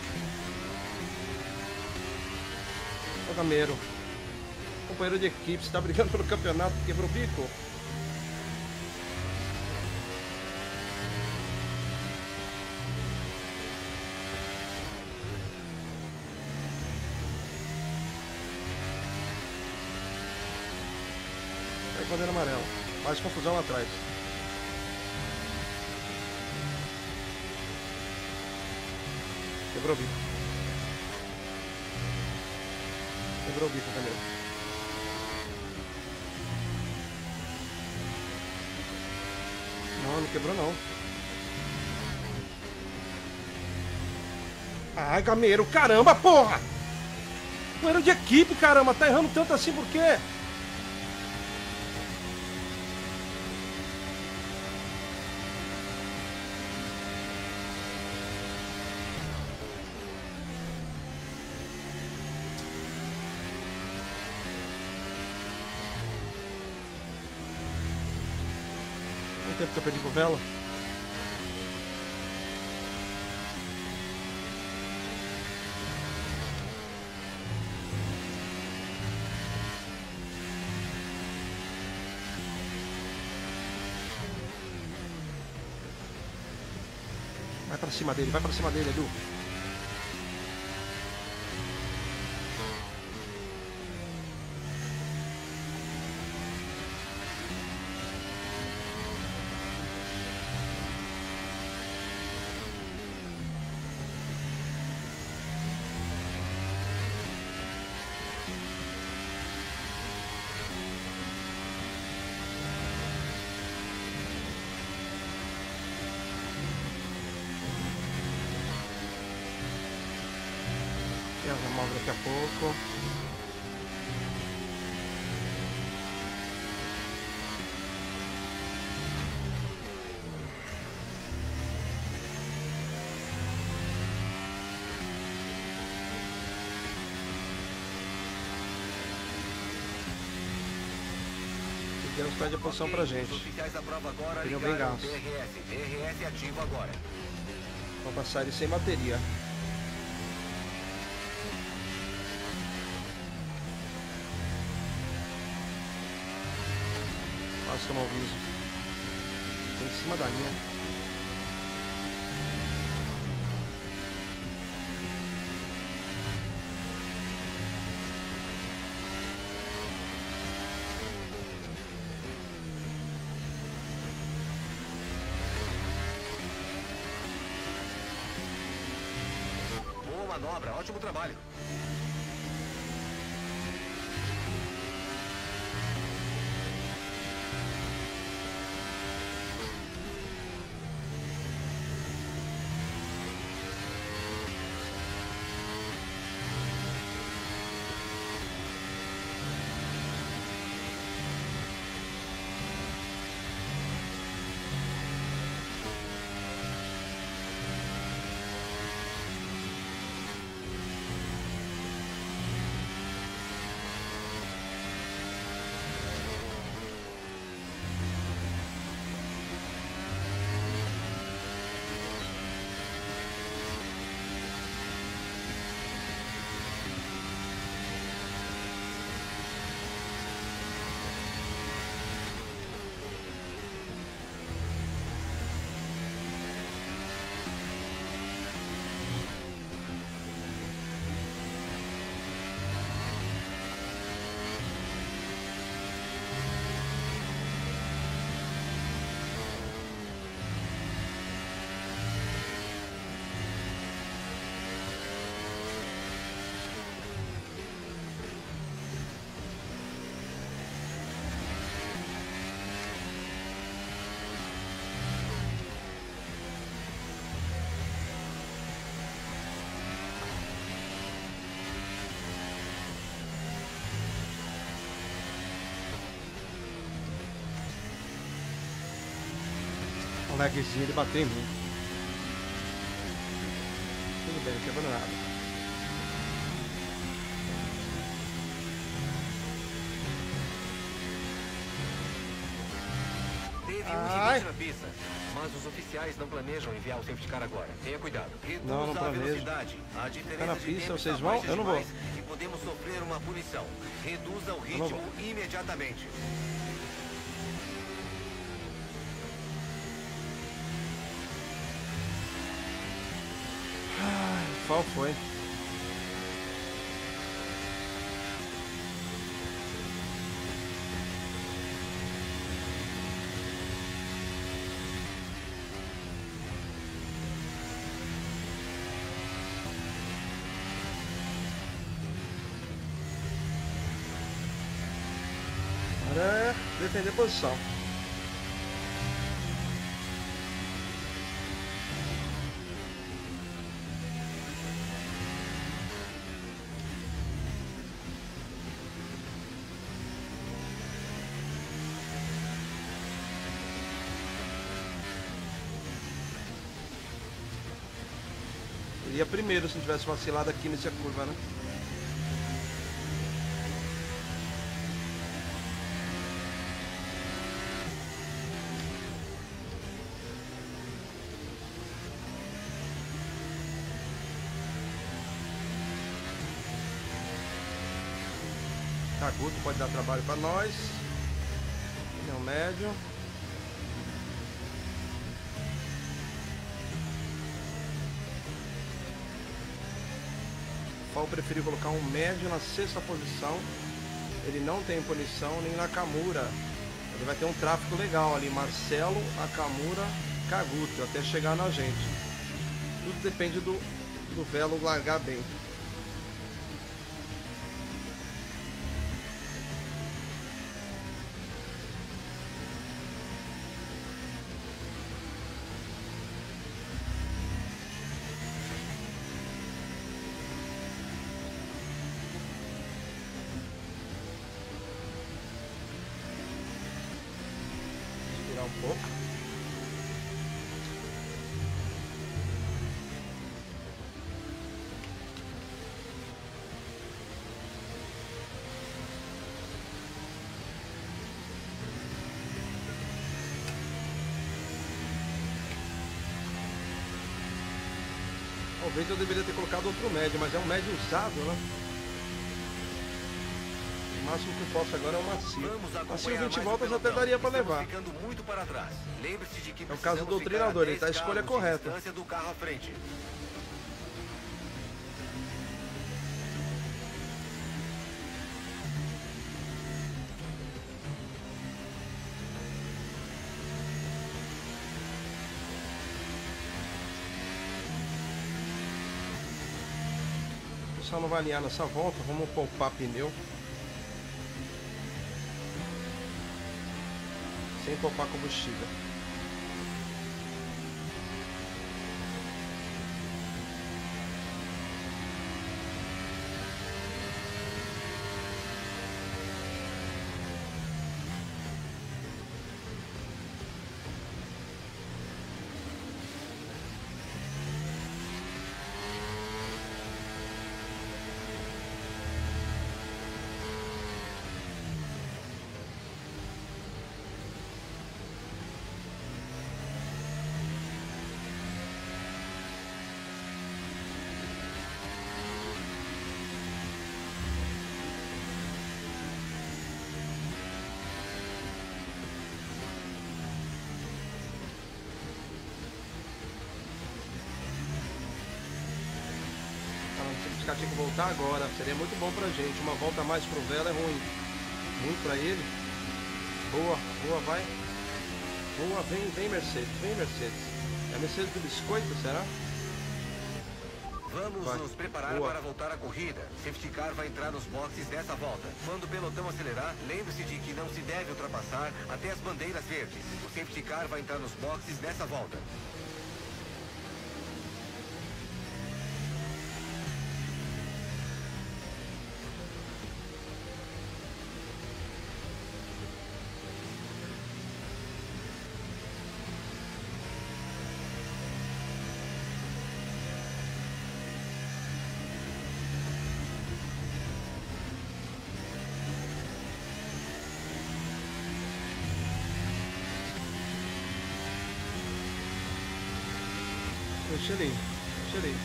O Gameiro, companheiro de equipe, você tá brigando pelo campeonato, quebrou o bico? Aí, bandeira amarela, mais confusão lá atrás. Quebrou o bico. Quebrou o bico também. Não, não quebrou não. Ai, Gameiro, caramba, porra! Um erro de equipe, caramba, tá errando tanto assim por quê? O tempo que eu perdi com vela. Vai pra cima dele, Edu. E as amostras daqui a pouco. Deus pede a posição pra gente. Os oficiais da prova agora Pneu bem ligaram o gasto. DRS ativo agora. Vou passar ele sem bateria. Quase tomou o viso. Tô em cima da linha. Boa manobra, ótimo trabalho. O lagzinho ele bateu em mim. Tudo bem, não quebrou nada. Teve um Ai. incidente na pista, mas os oficiais não planejam enviar o safety car agora. Tenha cuidado. Reduza Não a planejo. velocidade. A diferença Tá na de pista, tempo vocês está vão? baixa Eu não vou. demais E podemos sofrer uma punição. Reduza o não ritmo vou. imediatamente. Qual foi? Agora é defender a posição. Iria primeiro se não tivesse vacilado aqui nessa curva, né? Caguto pode dar trabalho para nós. Pneu médio. Fal preferiu colocar um médio na sexta posição. Ele não tem punição nem na Nakamura. Ele vai ter um tráfego legal ali. Marcelo, Nakamura, Caguto, até chegar na gente. Tudo depende do Velo largar bem. pouco. Talvez eu deveria ter colocado outro médio, mas é um médio usado, né? O máximo que eu posso agora é um macio. Assim, 20 voltas até daria para levar. Ficando muito para trás. Lembre-se de que é o caso do treinador, ele tá a escolha correta. Do carro à frente. Só não vai alinhar nessa volta, vamos poupar pneu. Sem poupar combustível. Tinha que voltar agora, seria muito bom pra gente. Uma volta a mais pro Vela é ruim. Ruim pra ele. Boa, boa, vai. Boa, vem Mercedes, vem Mercedes. É a Mercedes do biscoito, será? Vamos nos preparar para voltar à corrida. Safety Car vai entrar nos boxes dessa volta. Quando o pelotão acelerar, lembre-se de que não se deve ultrapassar até as bandeiras verdes. O Safety Car vai entrar nos boxes dessa volta. Deixa ele.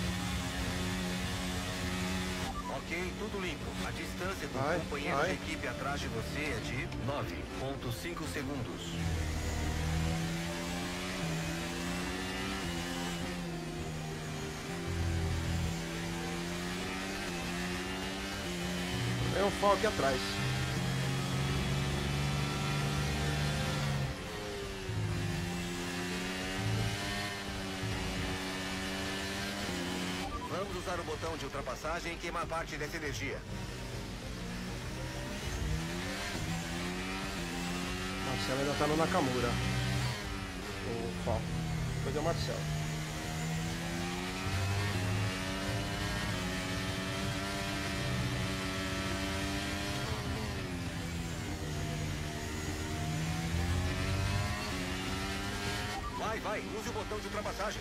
Ok, tudo limpo. A distância do companheiro de equipe atrás de você é de 9,5 segundos. É um foco aqui atrás. Vamos usar o botão de ultrapassagem e queimar parte dessa energia. Marcelo ainda tá no Nakamura. O foco. Depois é o Marcelo. Vai, use o botão de ultrapassagem.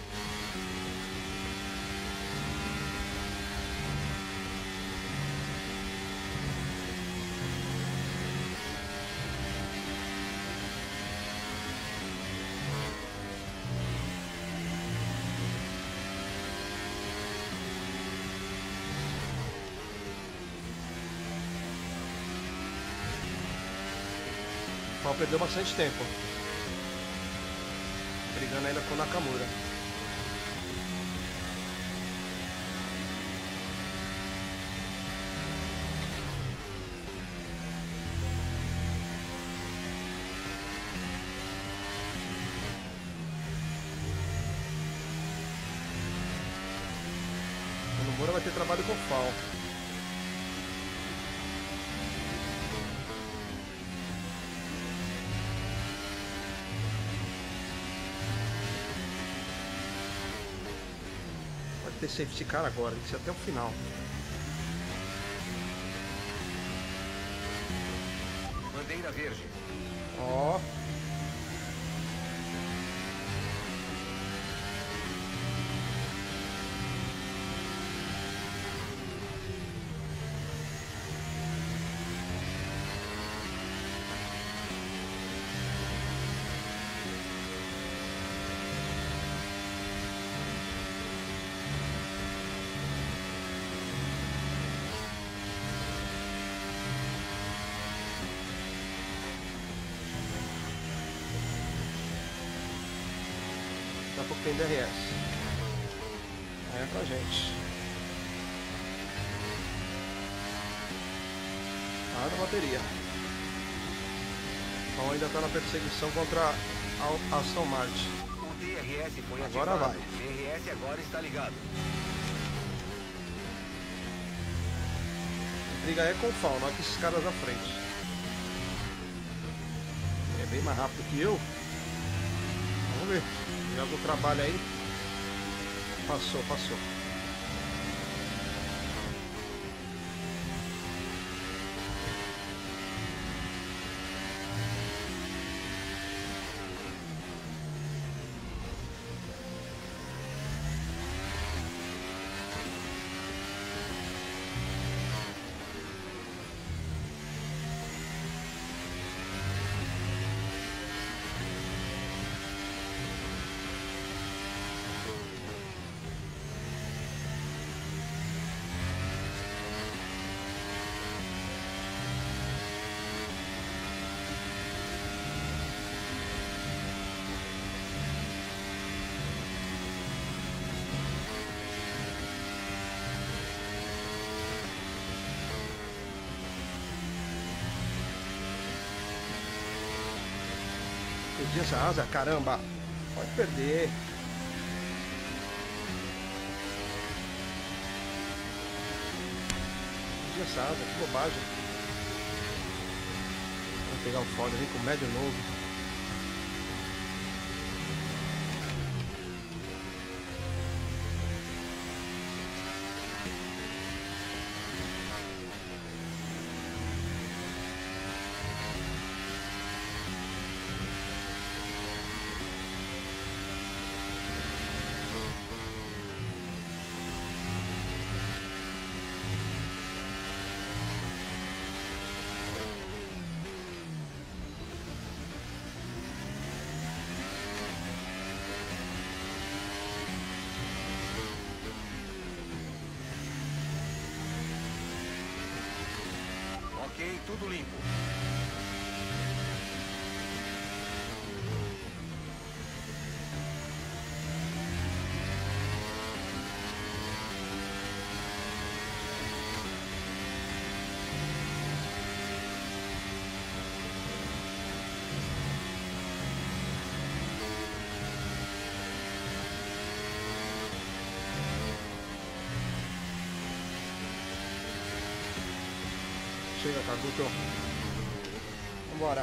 O Paulo perdeu bastante tempo. Brigando ainda com o Nakamura. O Nomura vai ter trabalho com o Fal. Ter safety car agora, isso até o final. Bandeira verde. Ó. a pouco tem DRS. Aí é pra gente. Ah, da bateria. Então ainda tá na perseguição contra a Aston Martin. O DRS foi Agora ativado. vai. O DRS agora está ligado. A briga é com o Fauna, olha que esses caras à frente. É bem mais rápido que eu. Vamos ver. Joga o trabalho aí. Passou. Perdi essa asa, caramba. Pode perder. Perdi essa asa, que bobagem. Vamos pegar o Ford ali com o médio novo. Ok, tudo limpo. Chega, Kabuto. Vambora.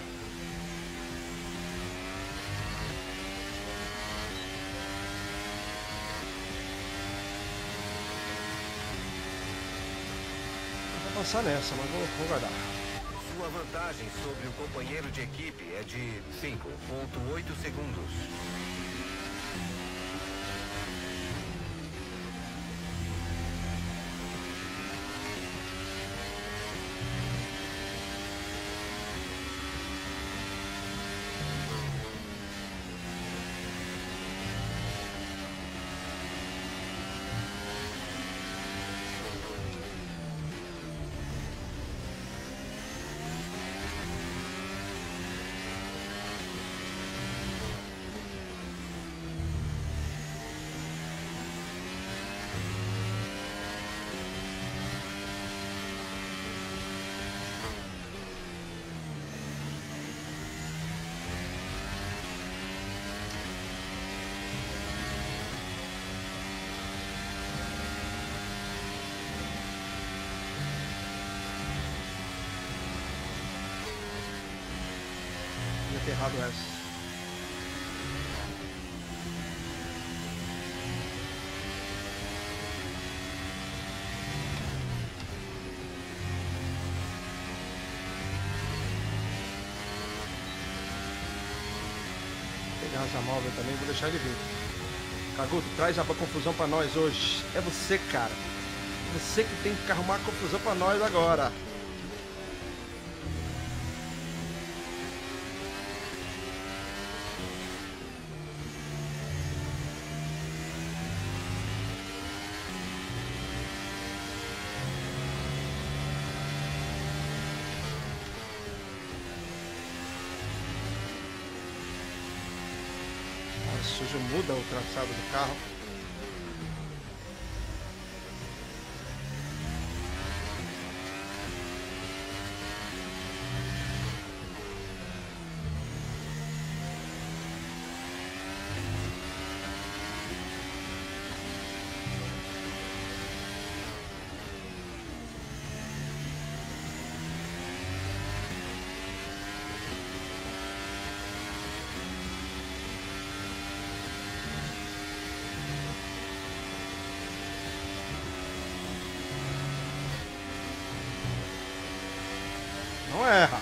Vou passar nessa, mas vou guardar. Sua vantagem sobre o companheiro de equipe é de 5,8 segundos. Devia ter errado essa. Vou pegar asa móvel também, vou deixar ele vir. Kaguto, traz a confusão pra nós hoje. É você, cara. Você que tem que arrumar confusão pra nós agora. Isso já muda o traçado do carro. Não erra.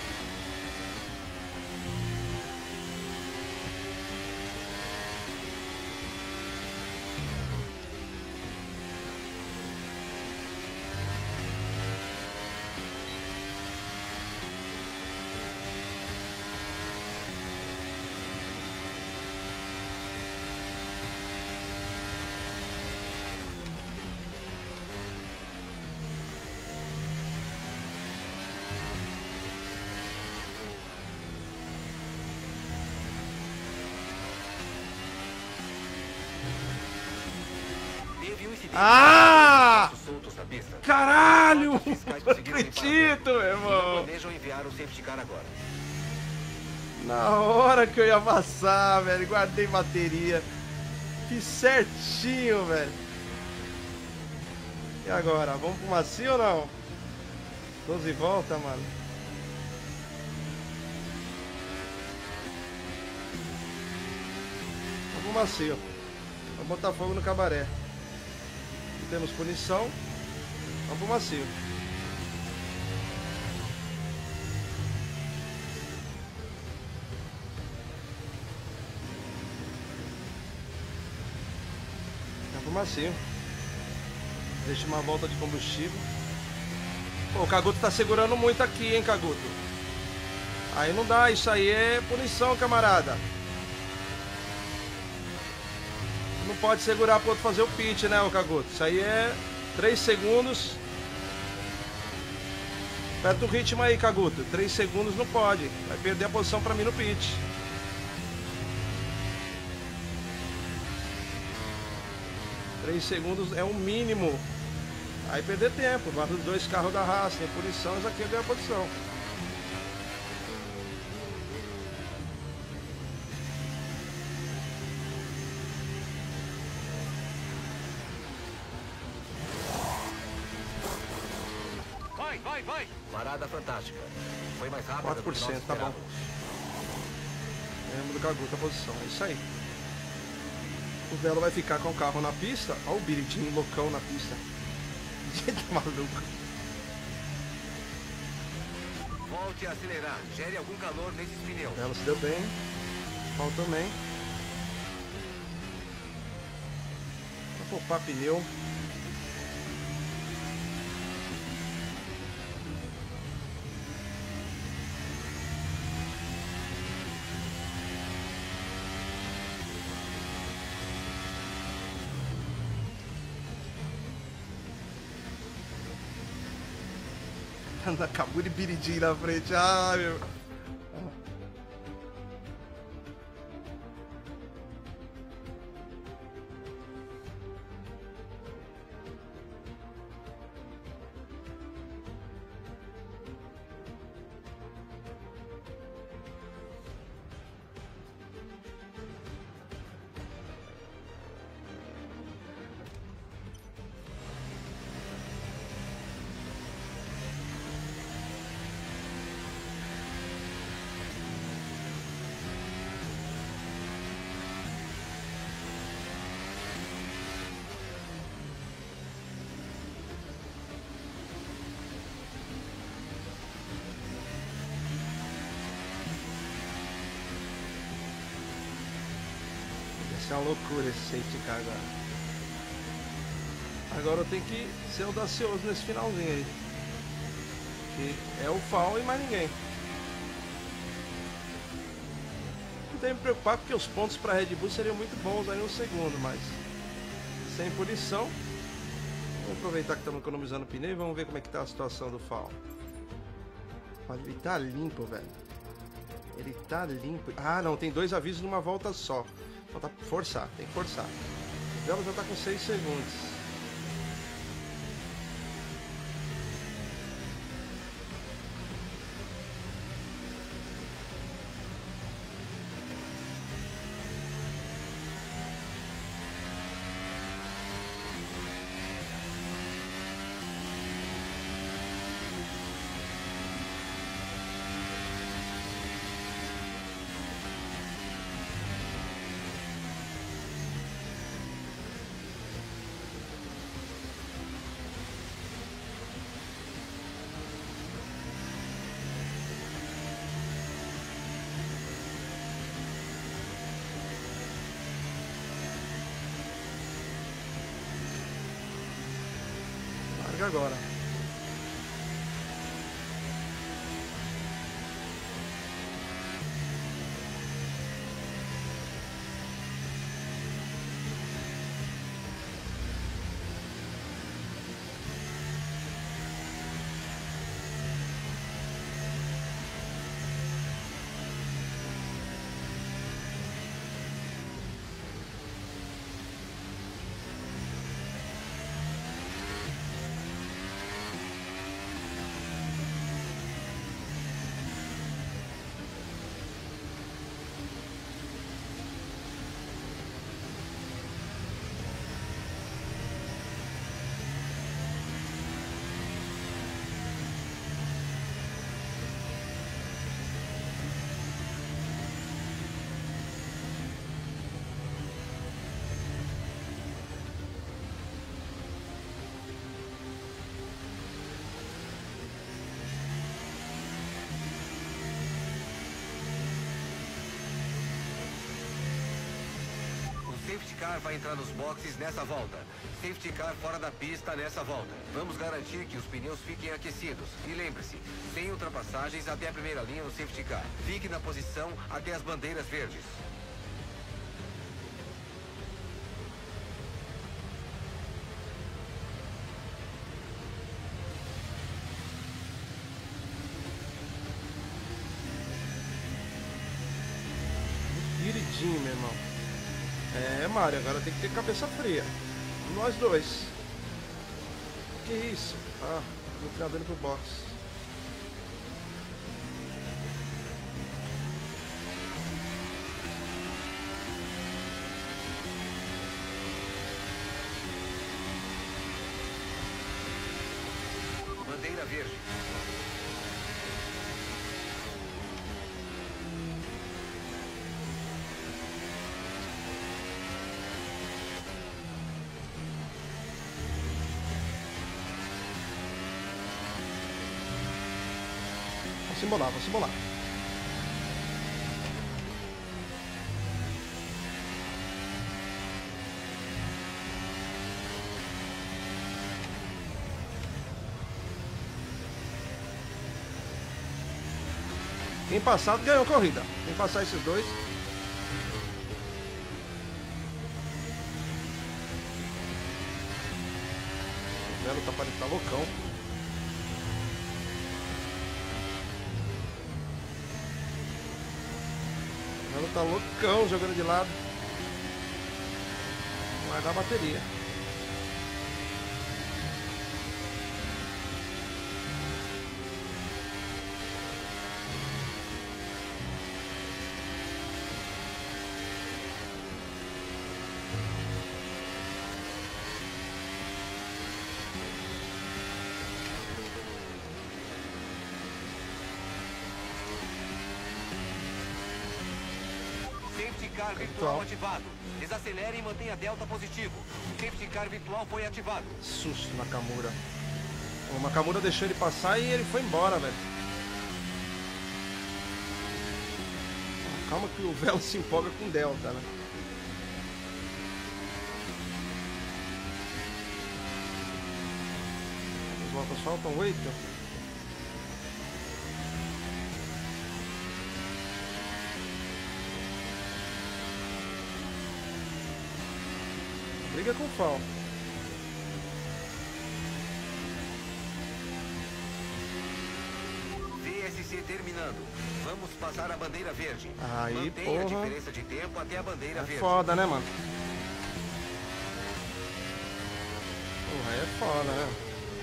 Ah! Caralho! Não acredito, meu irmão! Planejam enviar o safety car agora. Na hora que eu ia passar, velho, guardei bateria. Fiz certinho, velho. E agora? Vamos pro macio ou não? 12 voltas, mano. Vamos pro macio. Vamos botar fogo no cabaré. Temos punição. Vamos pro macio. Vamos pro macio. Deixa uma volta de combustível. Pô, o Kaguto tá segurando muito aqui, hein, Kaguto? Aí não dá, isso aí é punição, camarada. Não pode segurar pro outro fazer o pit, né, o Kaguto? Isso aí é 3 segundos. Aperta o ritmo aí, Kaguto. 3 segundos não pode. Vai perder a posição pra mim no pit. Três segundos é o mínimo. Aí perder tempo. Vai os 2 carros da Haas, tem punição, isso aqui ganha a posição. Vai! Parada fantástica. Foi mais rápido. 4%, tá bom. Lembro do Kaguto a posição, é isso aí. O Belo vai ficar com o carro na pista. Olha o Biridinho loucão na pista. Gente maluco. Volte a acelerar. Gere algum calor nesses pneus. O Belo se deu bem. Paulo também. Vou poupar pneu. Acabou de Biridinho na frente. Ah, meu. É uma loucura esse safety car agora. Agora eu tenho que ser audacioso nesse finalzinho aí. Que é o FAL e mais ninguém. Não tem que me preocupar porque os pontos para Red Bull seriam muito bons aí no segundo, mas sem punição. Vamos aproveitar que estamos economizando pneu e vamos ver como é que tá a situação do FAL. Olha, ele tá limpo, velho. Ele tá limpo. Ah, não, tem 2 avisos numa volta só. Falta forçar, tem que forçar. O Velo já tá com 6 segundos. Larga agora. Safety car vai entrar nos boxes nessa volta. Safety car fora da pista nessa volta. Vamos garantir que os pneus fiquem aquecidos. E lembre-se, sem ultrapassagens até a primeira linha no safety car. Fique na posição até as bandeiras verdes. Viridinho, meu irmão. É, Mário, agora tem que ter cabeça fria. Nós dois. Que isso? Ah, o treinador indo pro box. Bandeira verde. Vamos embolar, vamos embolar. Quem passar ganhou a corrida. Quem passar esses dois. O Velo tá loucão. O Velo tá loucão jogando de lado. Vai dar bateria. Safety car virtual ativado. Desacelere e mantenha delta positivo. Safety car virtual foi ativado. Susto, Nakamura. O Nakamura deixou ele passar e ele foi embora, velho. Calma que o Velo se empolga com delta, né? As voltas faltam 8. Briga com o Fal. VSC VC terminando. Vamos passar a bandeira verde. Aí, Mantenha a porra. diferença de tempo até a bandeira É verde. foda, né, mano? Porra, aí é foda, né?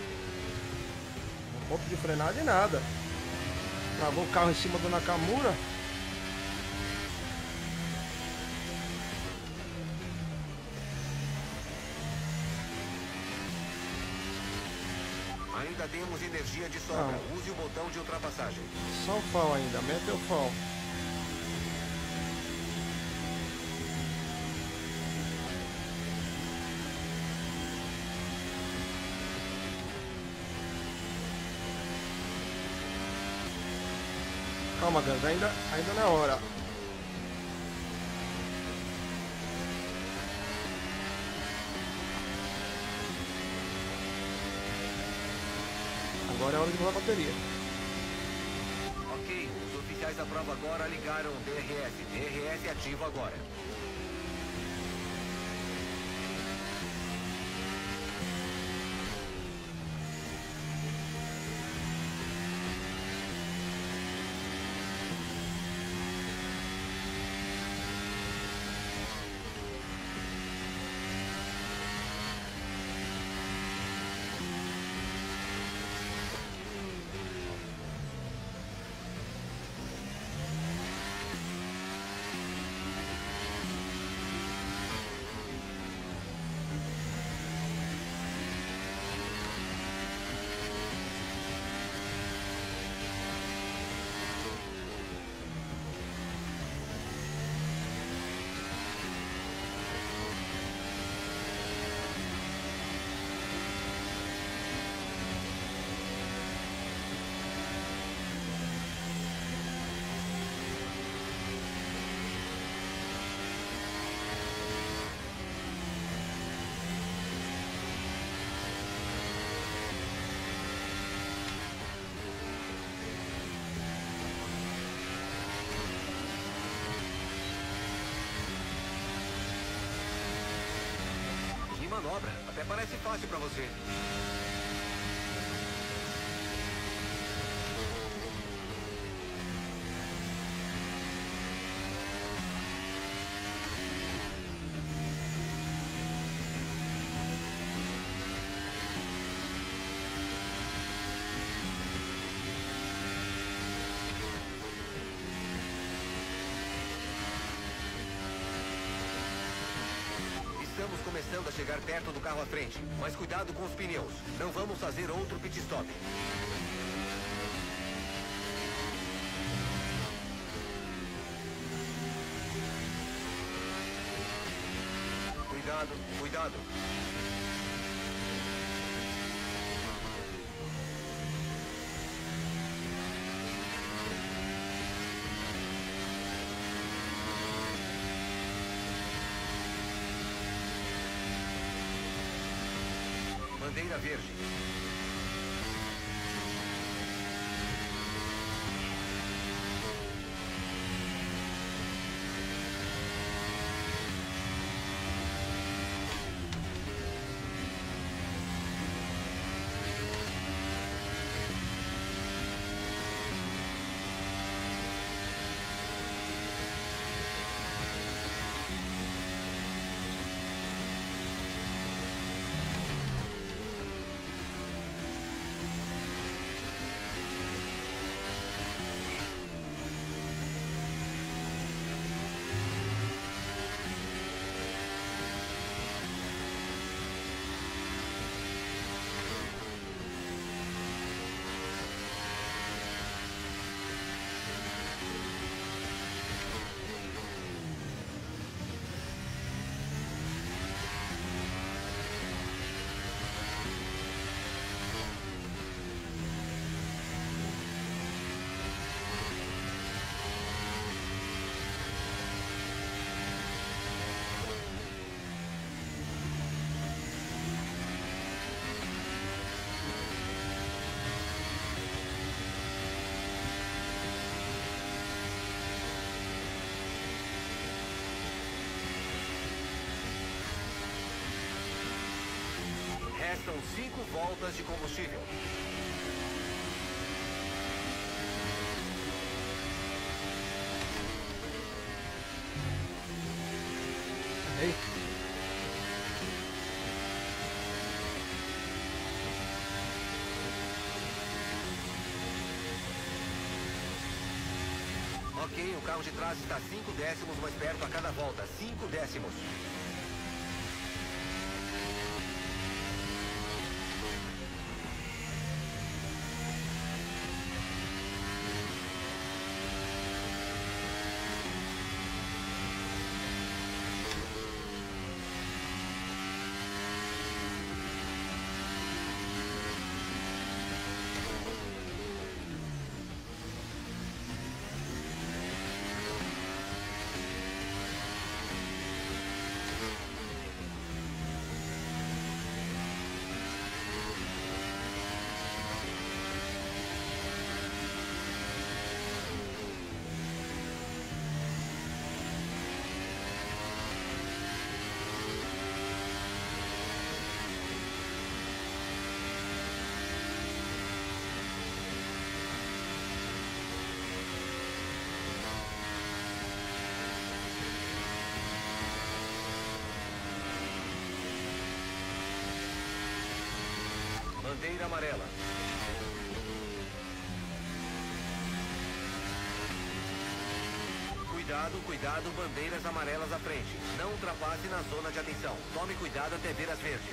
Não ponto de frenar de nada. Travou o carro em cima do Nakamura. Ainda temos energia de sobra. Use o botão de ultrapassagem. Só o fão ainda, mete o fão. Calma, Gans, ainda não é hora. Agora é hora de mudar a bateria. Ok, os oficiais da prova agora ligaram o DRS. DRS ativo agora. Manobra. Até parece fácil pra você. Estamos começando a chegar perto do carro à frente, mas cuidado com os pneus. Não vamos fazer outro pit stop. Cuidado, cuidado. Bandeira verde. Restam 5 voltas de combustível. Ok, o carro de trás está 5 décimos mais perto a cada volta. 5 décimos. Bandeira amarela. Cuidado, cuidado, bandeiras amarelas à frente. Não ultrapasse na zona de atenção. Tome cuidado até ver as verdes.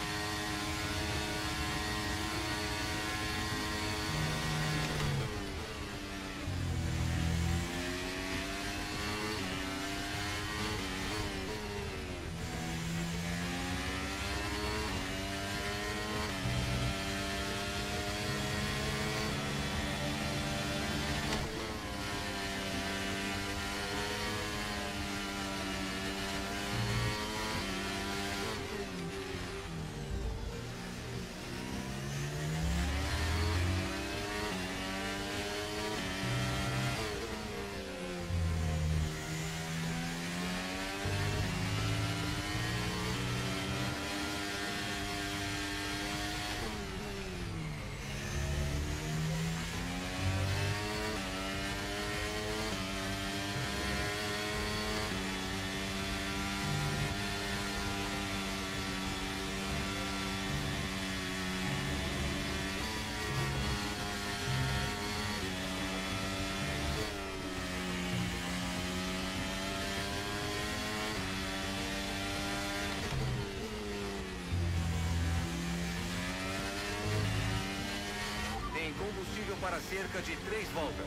Combustível para cerca de 3 voltas.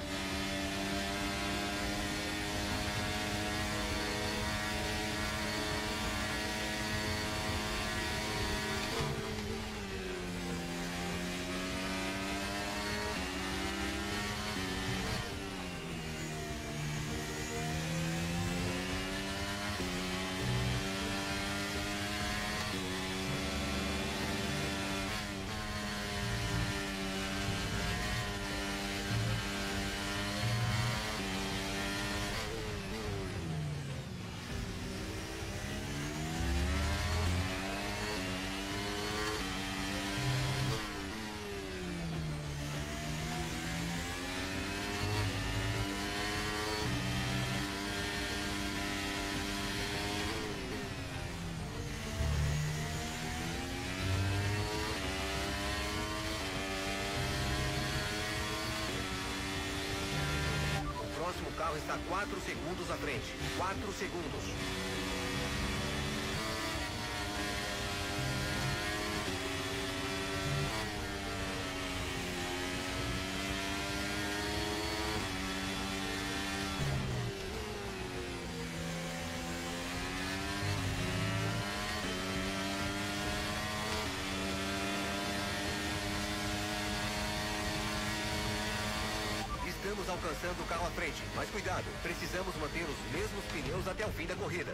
O próximo carro está 4 segundos à frente. 4 segundos. Estamos alcançando o carro à frente, mas cuidado, precisamos manter os mesmos pneus até o fim da corrida.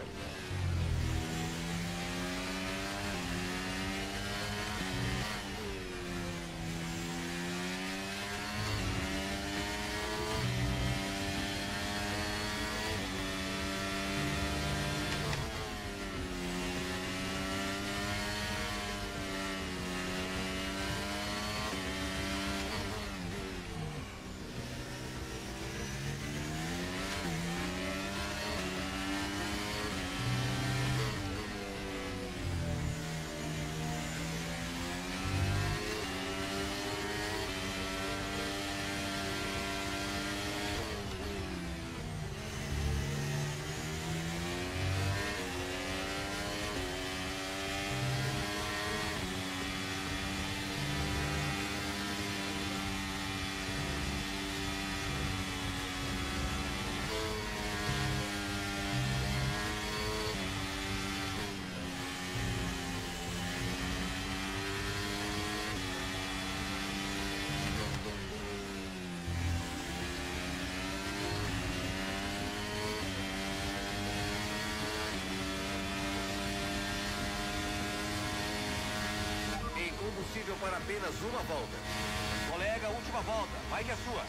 combustível para apenas uma volta. Colega, última volta. Vai que é sua.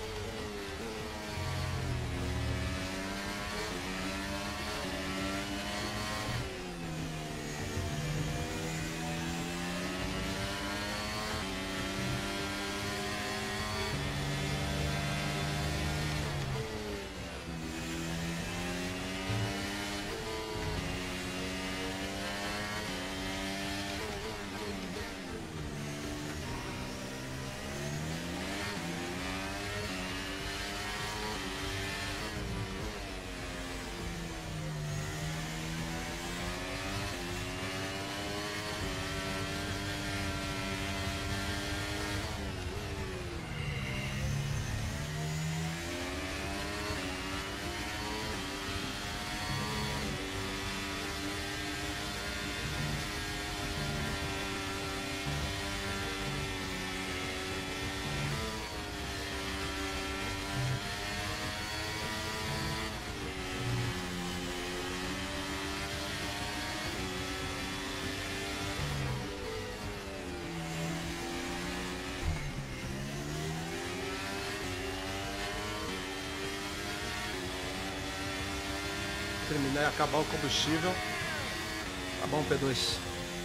Terminar e acabar o combustível. Tá bom, P2.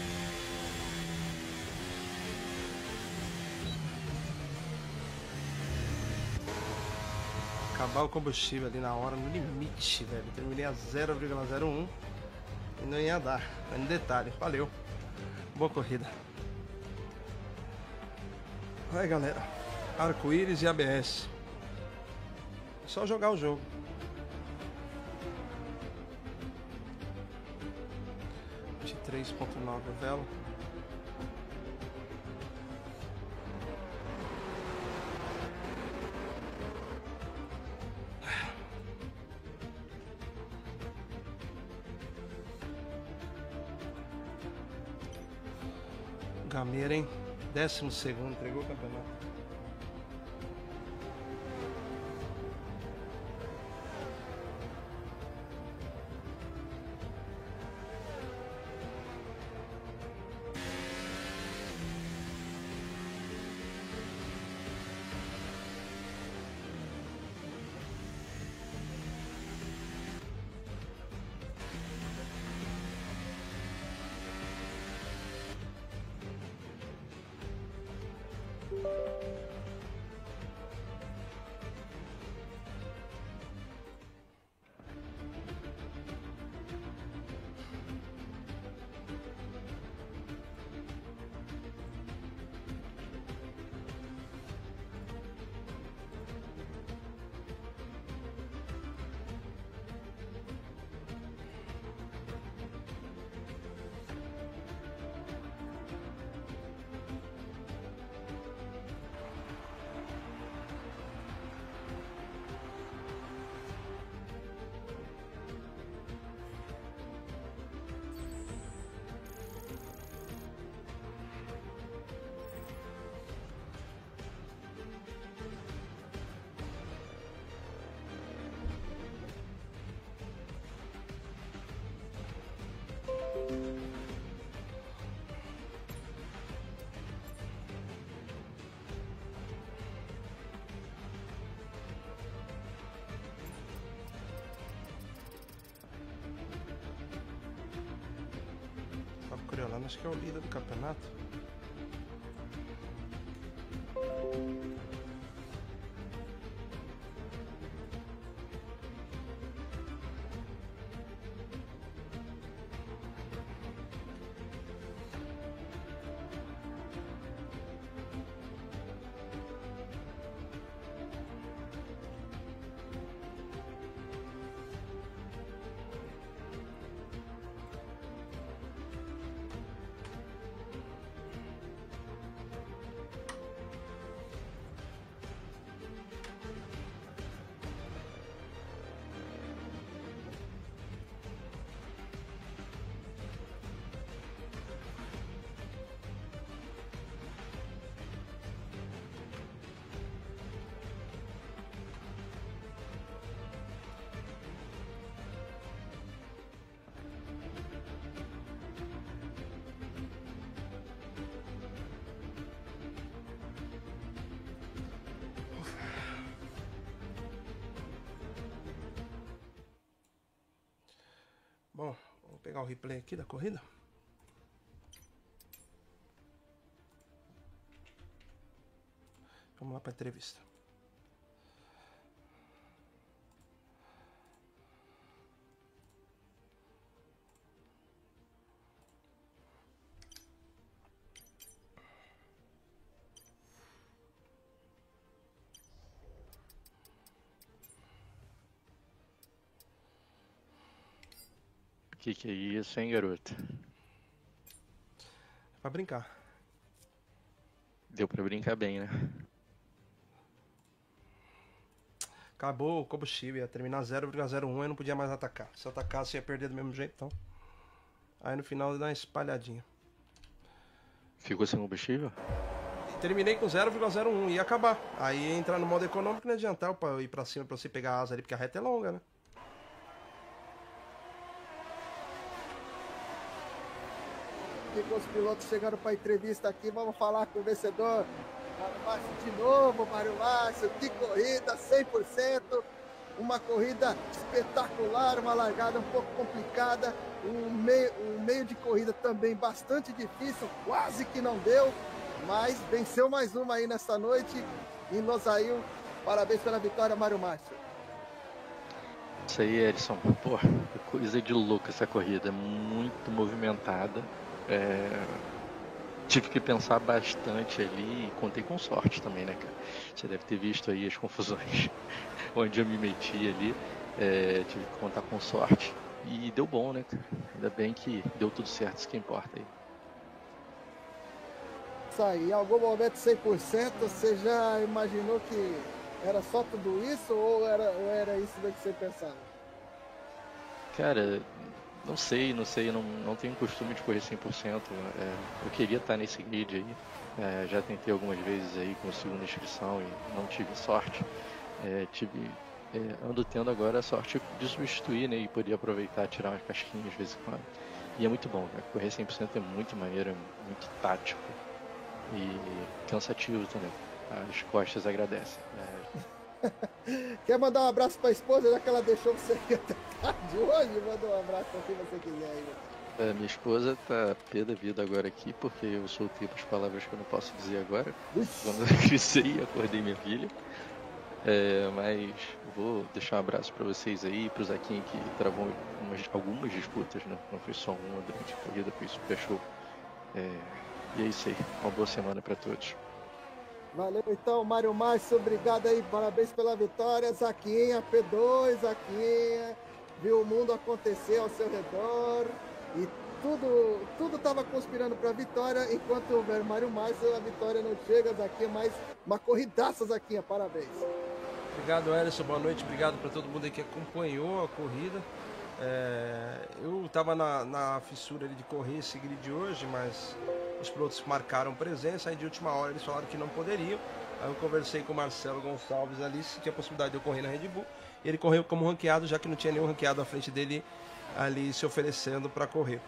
Acabar o combustível ali na hora, no limite, velho. Terminei a 0,01 e não ia dar. Mas no detalhe, valeu. Boa corrida. Aí, galera. Arco-íris e ABS. Só jogar o jogo. De 3.9 vela. Gameira, hein? 12º, entregou o campeonato. Coriolano, acho que é o líder do campeonato. pegar o replay aqui da corrida. Vamos lá para a entrevista. Que é isso, hein, garoto? Pra brincar. Deu pra brincar bem, né? Acabou o combustível, ia terminar 0,01 e não podia mais atacar. Se eu atacasse, ia perder do mesmo jeito, então. Aí no final dá uma espalhadinha. Ficou sem combustível? Terminei com 0,01 e ia acabar. Aí ia entrar no modo econômico não adiantava pra ir pra cima pra você pegar a asa ali, porque a reta é longa, né? Aqui com os pilotos chegando para entrevista aqui, vamos falar com o vencedor. Mário Márcio de novo, Mário Márcio, que corrida, 100%, uma corrida espetacular, uma largada um pouco complicada, um meio de corrida também bastante difícil, quase que não deu, mas venceu mais uma aí nessa noite em Losail. Parabéns pela vitória, Mário Márcio. Isso aí, Edson. Pô, coisa de louco essa corrida, muito movimentada. Tive que pensar bastante ali e contei com sorte também, né, cara? Você deve ter visto aí as confusões onde eu me meti ali. Tive que contar com sorte. E deu bom, né, cara? Ainda bem que deu tudo certo, isso que importa aí. Isso aí, em algum momento 100%, você já imaginou que era só tudo isso ou era isso que você pensava? Cara, não sei, não tenho costume de correr 100%. Eu queria estar nesse grid aí. Já tentei algumas vezes aí com a segunda inscrição e não tive sorte. Ando tendo agora a sorte de substituir, né, e poder aproveitar, tirar umas casquinhas de vez em quando. E é muito bom, cara. Correr 100% é muito maneiro, é muito tático e cansativo também. As costas agradecem. Quer mandar um abraço para a esposa, já que ela deixou você ir até tarde hoje? Manda um abraço para quem você quiser aí. Minha esposa tá pé da vida agora aqui, porque eu soltei as palavras que eu não posso dizer agora. Quando eu cresci e acordei minha filha. Mas vou deixar um abraço para vocês aí, pro Zaquinho que travou algumas disputas, né? Não foi só uma durante a corrida, foi super show. E é isso aí, uma boa semana para todos. Valeu então, Mário Márcio, obrigado aí, parabéns pela vitória. Zaquinha, P2, Zaquinha, viu o mundo acontecer ao seu redor e tudo estava conspirando para a vitória, enquanto o Mário Márcio, a vitória não chega. Zaquinha, mais uma corridaça, Zaquinha, parabéns. Obrigado, Ellison, boa noite, obrigado para todo mundo aí que acompanhou a corrida. Eu estava na fissura ali de correr esse grid hoje, mas os pilotos marcaram presença, aí de última hora eles falaram que não poderiam. Aí eu conversei com o Marcelo Gonçalves ali, se tinha possibilidade de eu correr na Red Bull. E ele correu como ranqueado, já que não tinha nenhum ranqueado à frente dele ali se oferecendo para correr.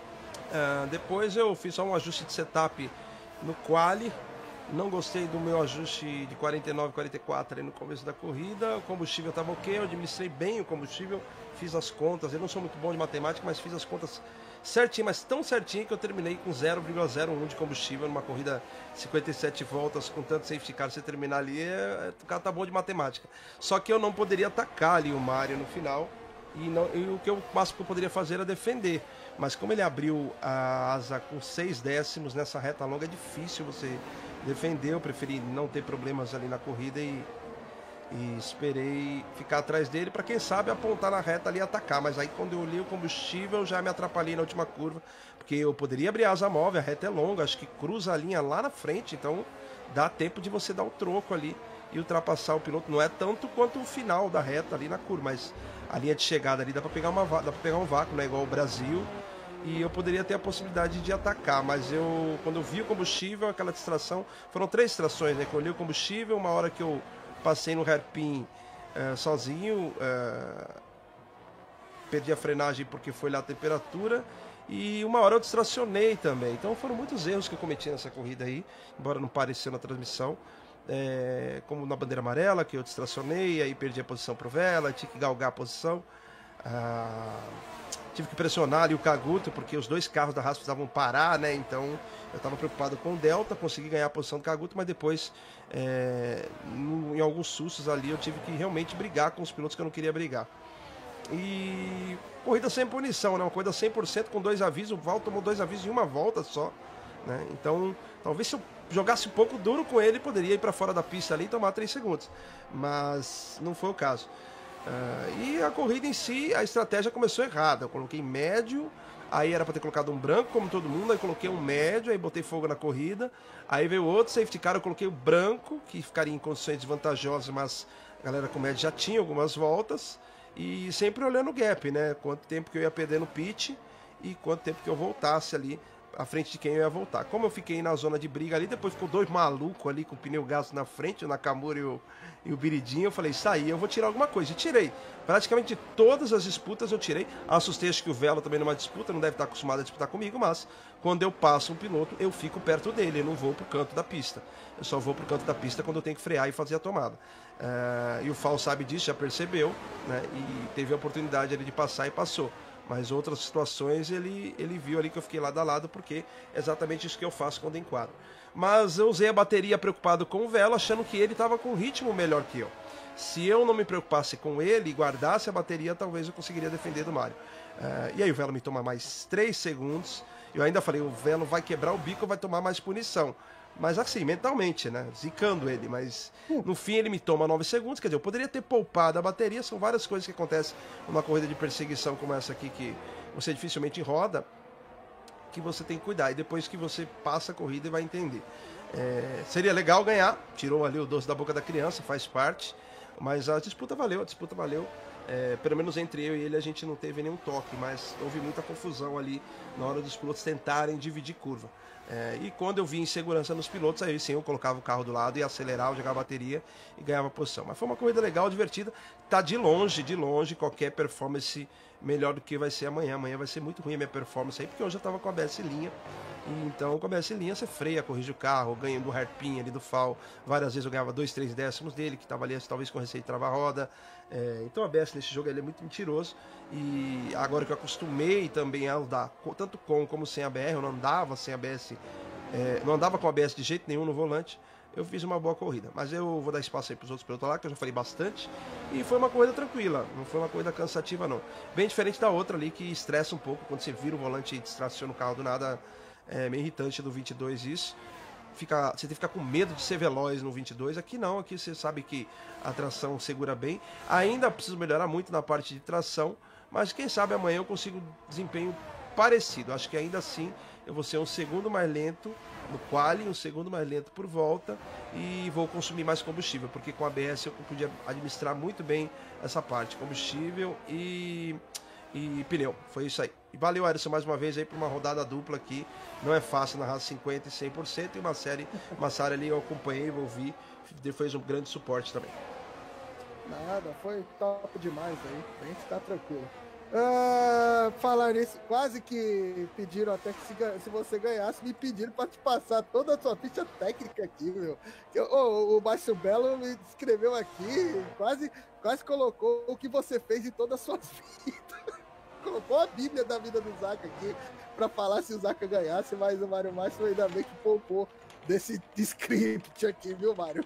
Depois eu fiz só um ajuste de setup no quali. Não gostei do meu ajuste de 49, 44 ali no começo da corrida. O combustível estava ok, eu administrei bem o combustível, fiz as contas. Eu não sou muito bom de matemática, mas fiz as contas certinho, mas tão certinho que eu terminei com 0,01 de combustível numa corrida 57 voltas, com tanto safety car. Você terminar ali, o cara tá bom de matemática. Só que eu não poderia atacar ali o Mário no final. E o máximo que eu poderia fazer era defender. Mas como ele abriu a asa com 6 décimos nessa reta longa, é difícil você defender. Eu preferi não ter problemas ali na corrida e esperei ficar atrás dele para, quem sabe, apontar na reta ali e atacar. Mas aí quando eu olhei o combustível, já me atrapalhei na última curva, porque eu poderia abrir a asa móvel, a reta é longa, acho que cruza a linha lá na frente, então dá tempo de você dar o troco ali e ultrapassar o piloto. Não é tanto quanto o final da reta ali na curva, mas a linha de chegada ali dá para pegar um vácuo, não é igual o Brasil. E eu poderia ter a possibilidade de atacar, mas quando eu vi o combustível, aquela distração, foram 3 distrações, né? Que eu olhei o combustível, uma hora que eu passei no hairpin sozinho, perdi a frenagem porque foi lá a temperatura, e uma hora eu distracionei também. Então foram muitos erros que eu cometi nessa corrida aí, embora não pareceu na transmissão. Como na bandeira amarela, que eu distracionei, aí perdi a posição pro Vela, tinha que galgar a posição. tive que pressionar ali o Kaguto, porque os dois carros da Haas precisavam parar, né? Então eu estava preocupado com o Delta, consegui ganhar a posição do Kaguto, mas depois, em alguns sustos ali, eu tive que realmente brigar com os pilotos que eu não queria brigar. E corrida sem punição, né? Uma corrida 100% com 2 avisos. O Val tomou 2 avisos em uma volta só, né? Então, talvez se eu jogasse um pouco duro com ele, poderia ir para fora da pista ali e tomar 3 segundos. Mas não foi o caso. E a corrida em si, a estratégia começou errada. Eu coloquei médio, aí era para ter colocado um branco, como todo mundo, aí coloquei um médio, aí botei fogo na corrida. Aí veio outro safety car, eu coloquei o branco, que ficaria em condições desvantajosas, mas a galera com médio já tinha algumas voltas. E sempre olhando o gap, né? Quanto tempo que eu ia perder no pit e quanto tempo que eu voltasse ali à frente de quem eu ia voltar. Como eu fiquei na zona de briga ali, depois ficou 2 malucos ali com o pneu gasto na frente, o Nakamura e o Biridinho. Eu falei, isso aí, eu vou tirar alguma coisa. E tirei. Praticamente todas as disputas eu tirei. Assustei, acho que o Velo também numa disputa, não deve estar acostumado a disputar comigo, mas quando eu passo um piloto, eu fico perto dele, eu não vou pro canto da pista. Eu só vou pro canto da pista quando eu tenho que frear e fazer a tomada. E o Fal sabe disso, já percebeu, né? E teve a oportunidade ali de passar e passou. Mas outras situações ele viu ali que eu fiquei lado a lado, porque é exatamente isso que eu faço quando enquadro. Mas eu usei a bateria preocupado com o Velo, achando que ele estava com um ritmo melhor que eu. Se eu não me preocupasse com ele e guardasse a bateria, talvez eu conseguiria defender do Mário. E aí o Velo me toma mais 3 segundos. Eu ainda falei, o Velo vai quebrar o bico, vai tomar mais punição. Mas assim, mentalmente, né? Zicando ele. Mas no fim ele me toma 9 segundos. Quer dizer, eu poderia ter poupado a bateria. São várias coisas que acontecem numa corrida de perseguição como essa aqui, que você dificilmente roda, que você tem que cuidar. E depois que você passa a corrida e vai entender. Seria legal ganhar. Tirou ali o doce da boca da criança, faz parte. Mas a disputa valeu, pelo menos entre eu e ele a gente não teve nenhum toque, mas houve muita confusão ali na hora dos pilotos tentarem dividir curva. E quando eu vi insegurança nos pilotos, aí sim eu colocava o carro do lado e acelerava, jogava a bateria e ganhava posição. Mas foi uma corrida legal, divertida. Tá de longe, qualquer performance melhor do que vai ser amanhã. Amanhã vai ser muito ruim a minha performance aí, porque hoje eu tava com a ABS linha. E então com a ABS linha você freia, corrige o carro, ganha do hairpin ali do Fal. Várias vezes eu ganhava 2, 3 décimos dele, que tava ali talvez com receio de travar a roda. Então a ABS nesse jogo ele é muito mentiroso. E agora que eu acostumei também a andar, tanto com como sem ABR, eu não andava sem ABS, não andava com ABS de jeito nenhum no volante. Eu fiz uma boa corrida, mas eu vou dar espaço aí para os outros pilotos lá, que eu já falei bastante. E foi uma corrida tranquila, não foi uma corrida cansativa não. Bem diferente da outra ali, que estressa um pouco, quando você vira o volante e distraciona o carro do nada. É meio irritante do 22 isso. Você tem que ficar com medo de ser veloz no 22. Aqui não, aqui você sabe que a tração segura bem. Ainda preciso melhorar muito na parte de tração, mas quem sabe amanhã eu consigo desempenho parecido. Acho que ainda assim eu vou ser um segundo mais lento no quali, um segundo mais lento por volta, e vou consumir mais combustível, porque com a ABS eu podia administrar muito bem essa parte, combustível e pneu. Foi isso aí. E valeu, Alisson, mais uma vez aí por uma rodada dupla aqui. Não é fácil narrar 50% e 100%. E uma série ali eu acompanhei, ouvi, fez um grande suporte também. Nada, foi top demais aí. A gente tá tranquilo. Falar nisso, quase que pediram até que se você ganhasse, me pediram para te passar toda a sua ficha técnica aqui, meu. O Márcio Belo me descreveu aqui, quase colocou o que você fez em todas as suas vidas. Colocou a Bíblia da vida do Zaca aqui para falar se o Zaca ganhasse, mas o Mário Márcio ainda bem que poupou desse script aqui, viu, Mário?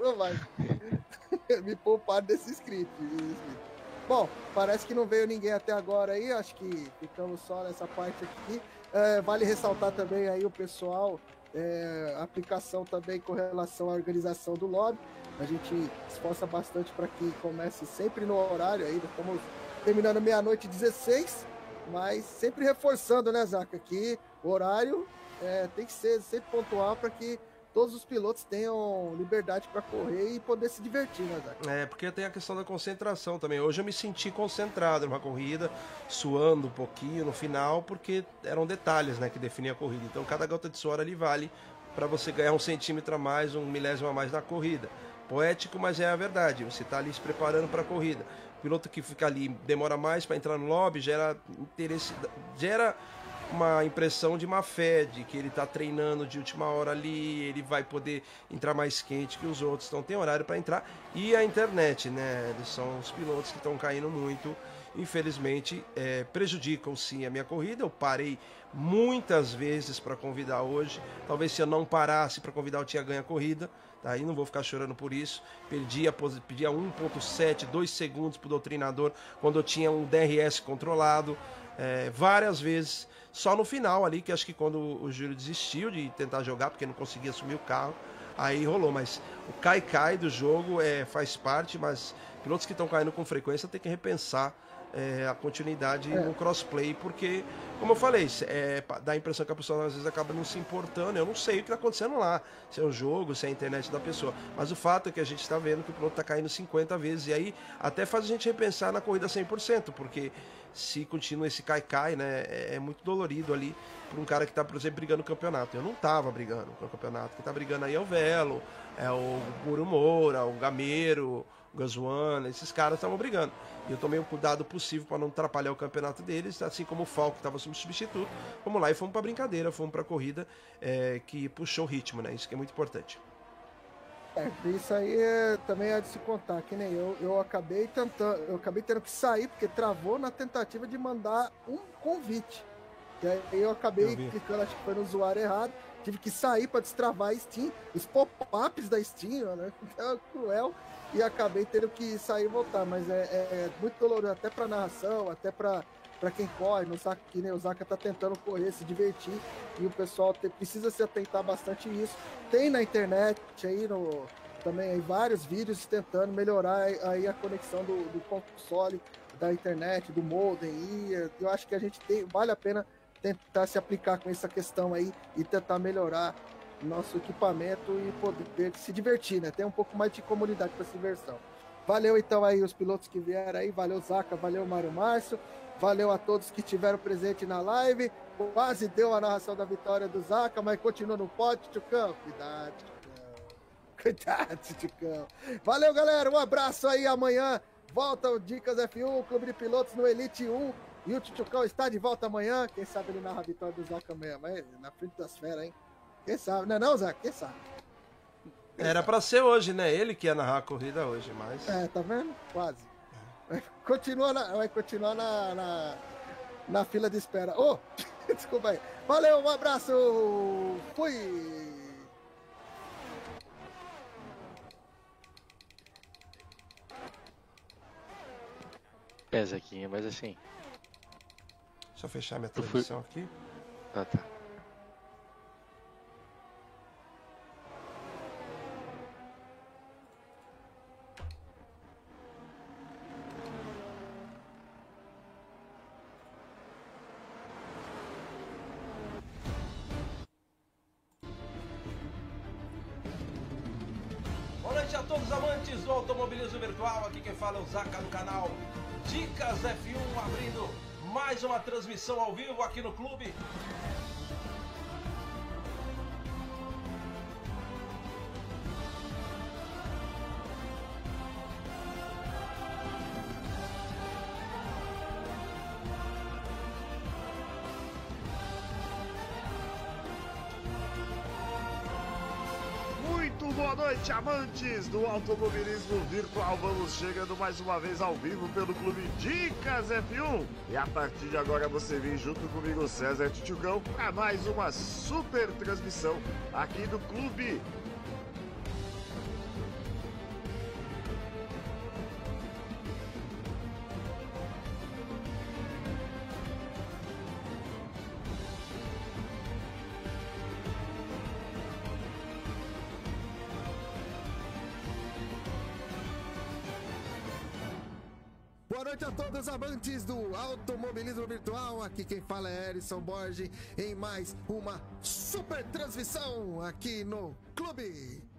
Me pouparam desse script. Bom, parece que não veio ninguém até agora aí, acho que ficamos só nessa parte aqui. Vale ressaltar também aí o pessoal, a aplicação também com relação à organização do lobby. A gente esforça bastante para que comece sempre no horário aí, estamos terminando 00:16, mas sempre reforçando, né, Zaca, que o horário tem que ser sempre pontual para que todos os pilotos tenham liberdade para correr e poder se divertir, né, Zaca? Porque tem a questão da concentração também. Hoje eu me senti concentrado numa corrida, suando um pouquinho no final, porque eram detalhes, né, que definiam a corrida. Então cada gota de suor ali vale para você ganhar 1 centímetro a mais, 1 milésimo a mais na corrida. Poético, mas é a verdade. Você está ali se preparando para a corrida. O piloto que fica ali demora mais para entrar no lobby, gera interesse, gera uma impressão de má fé, de que ele está treinando de última hora ali, ele vai poder entrar mais quente que os outros, então tem horário para entrar. E a internet, né? Eles são os pilotos que estão caindo muito infelizmente, prejudicam sim a minha corrida. Eu parei muitas vezes para convidar hoje. Talvez se eu não parasse para convidar, eu tinha ganho a corrida. Aí não vou ficar chorando por isso. Pedia 1.7, 2 segundos para o doutrinador quando eu tinha um DRS controlado. Várias vezes. Só no final ali, que acho que quando o Júlio desistiu de tentar jogar, porque não conseguia assumir o carro, aí rolou. Mas o cai do jogo faz parte, mas pilotos que estão caindo com frequência tem que repensar a continuidade no crossplay, porque, como eu falei, dá a impressão que a pessoa às vezes acaba não se importando. Eu não sei o que está acontecendo lá, se é o jogo, se é a internet da pessoa, mas o fato é que a gente está vendo que o piloto está caindo 50 vezes, e aí até faz a gente repensar na corrida 100%, porque se continua esse cai, né, é muito dolorido ali para um cara que está, por exemplo, brigando no campeonato. Eu não estava brigando no campeonato, quem está brigando aí é o Velo, é o Muro Moura, o Gameiro, o Gazuana, esses caras estavam brigando. E eu tomei o cuidado possível para não atrapalhar o campeonato deles, assim como o Falco estava como substituto. Fomos lá e fomos para brincadeira, fomos para a corrida que puxou o ritmo, né? Isso que é muito importante. Isso aí também é de se contar, que nem eu acabei tendo que sair, porque travou na tentativa de mandar um convite. E aí eu acabei clicando, acho que foi no usuário errado, tive que sair para destravar a Steam, os pop-ups da Steam, né? Então é cruel, e acabei tendo que sair e voltar, mas é muito doloroso, até para narração, até para quem corre, que nem o Zaka tá tentando correr, se divertir, e o pessoal precisa se atentar bastante nisso. Tem na internet aí também aí vários vídeos tentando melhorar aí a conexão do console, da internet, do modem, e eu acho que vale a pena tentar se aplicar com essa questão aí e tentar melhorar nosso equipamento e poder se divertir, né? Ter um pouco mais de comunidade para essa diversão. Valeu então aí os pilotos que vieram aí, valeu Zaka, valeu Mário Márcio, valeu a todos que estiveram presentes na live. Quase deu a narração da vitória do Zaka, mas continua no pódio, Tchucão. Cuidado, Tchucão. Valeu, galera. Um abraço aí. Amanhã volta o Dicas F1, Clube de Pilotos no Elite 1. E o Tchucão está de volta amanhã. Quem sabe ele narra a vitória do Zaka amanhã. Mas na frente das feras, hein? Quem sabe? Não, Zaka? Quem sabe? Era para ser hoje, né? Ele que ia narrar a corrida hoje, mas... tá vendo? Quase. Vai continuar na fila de espera. Desculpa aí. Valeu, um abraço. Fui. Zequinha, mas assim... Deixa eu fechar minha transmissão aqui. Ah, tá. Boa noite a todos os amantes do automobilismo virtual. Aqui quem fala é o Zaka do canal Dicas F1, abrindo mais uma transmissão ao vivo aqui no clube. Boa noite, amantes do automobilismo virtual. Vamos chegando mais uma vez ao vivo pelo Clube Dicas F1. E a partir de agora você vem junto comigo, César Tchutchugão, para mais uma super transmissão aqui do Clube. Boa noite a todos amantes do automobilismo virtual. Aqui quem fala é Erison Borges em mais uma super transmissão aqui no Clube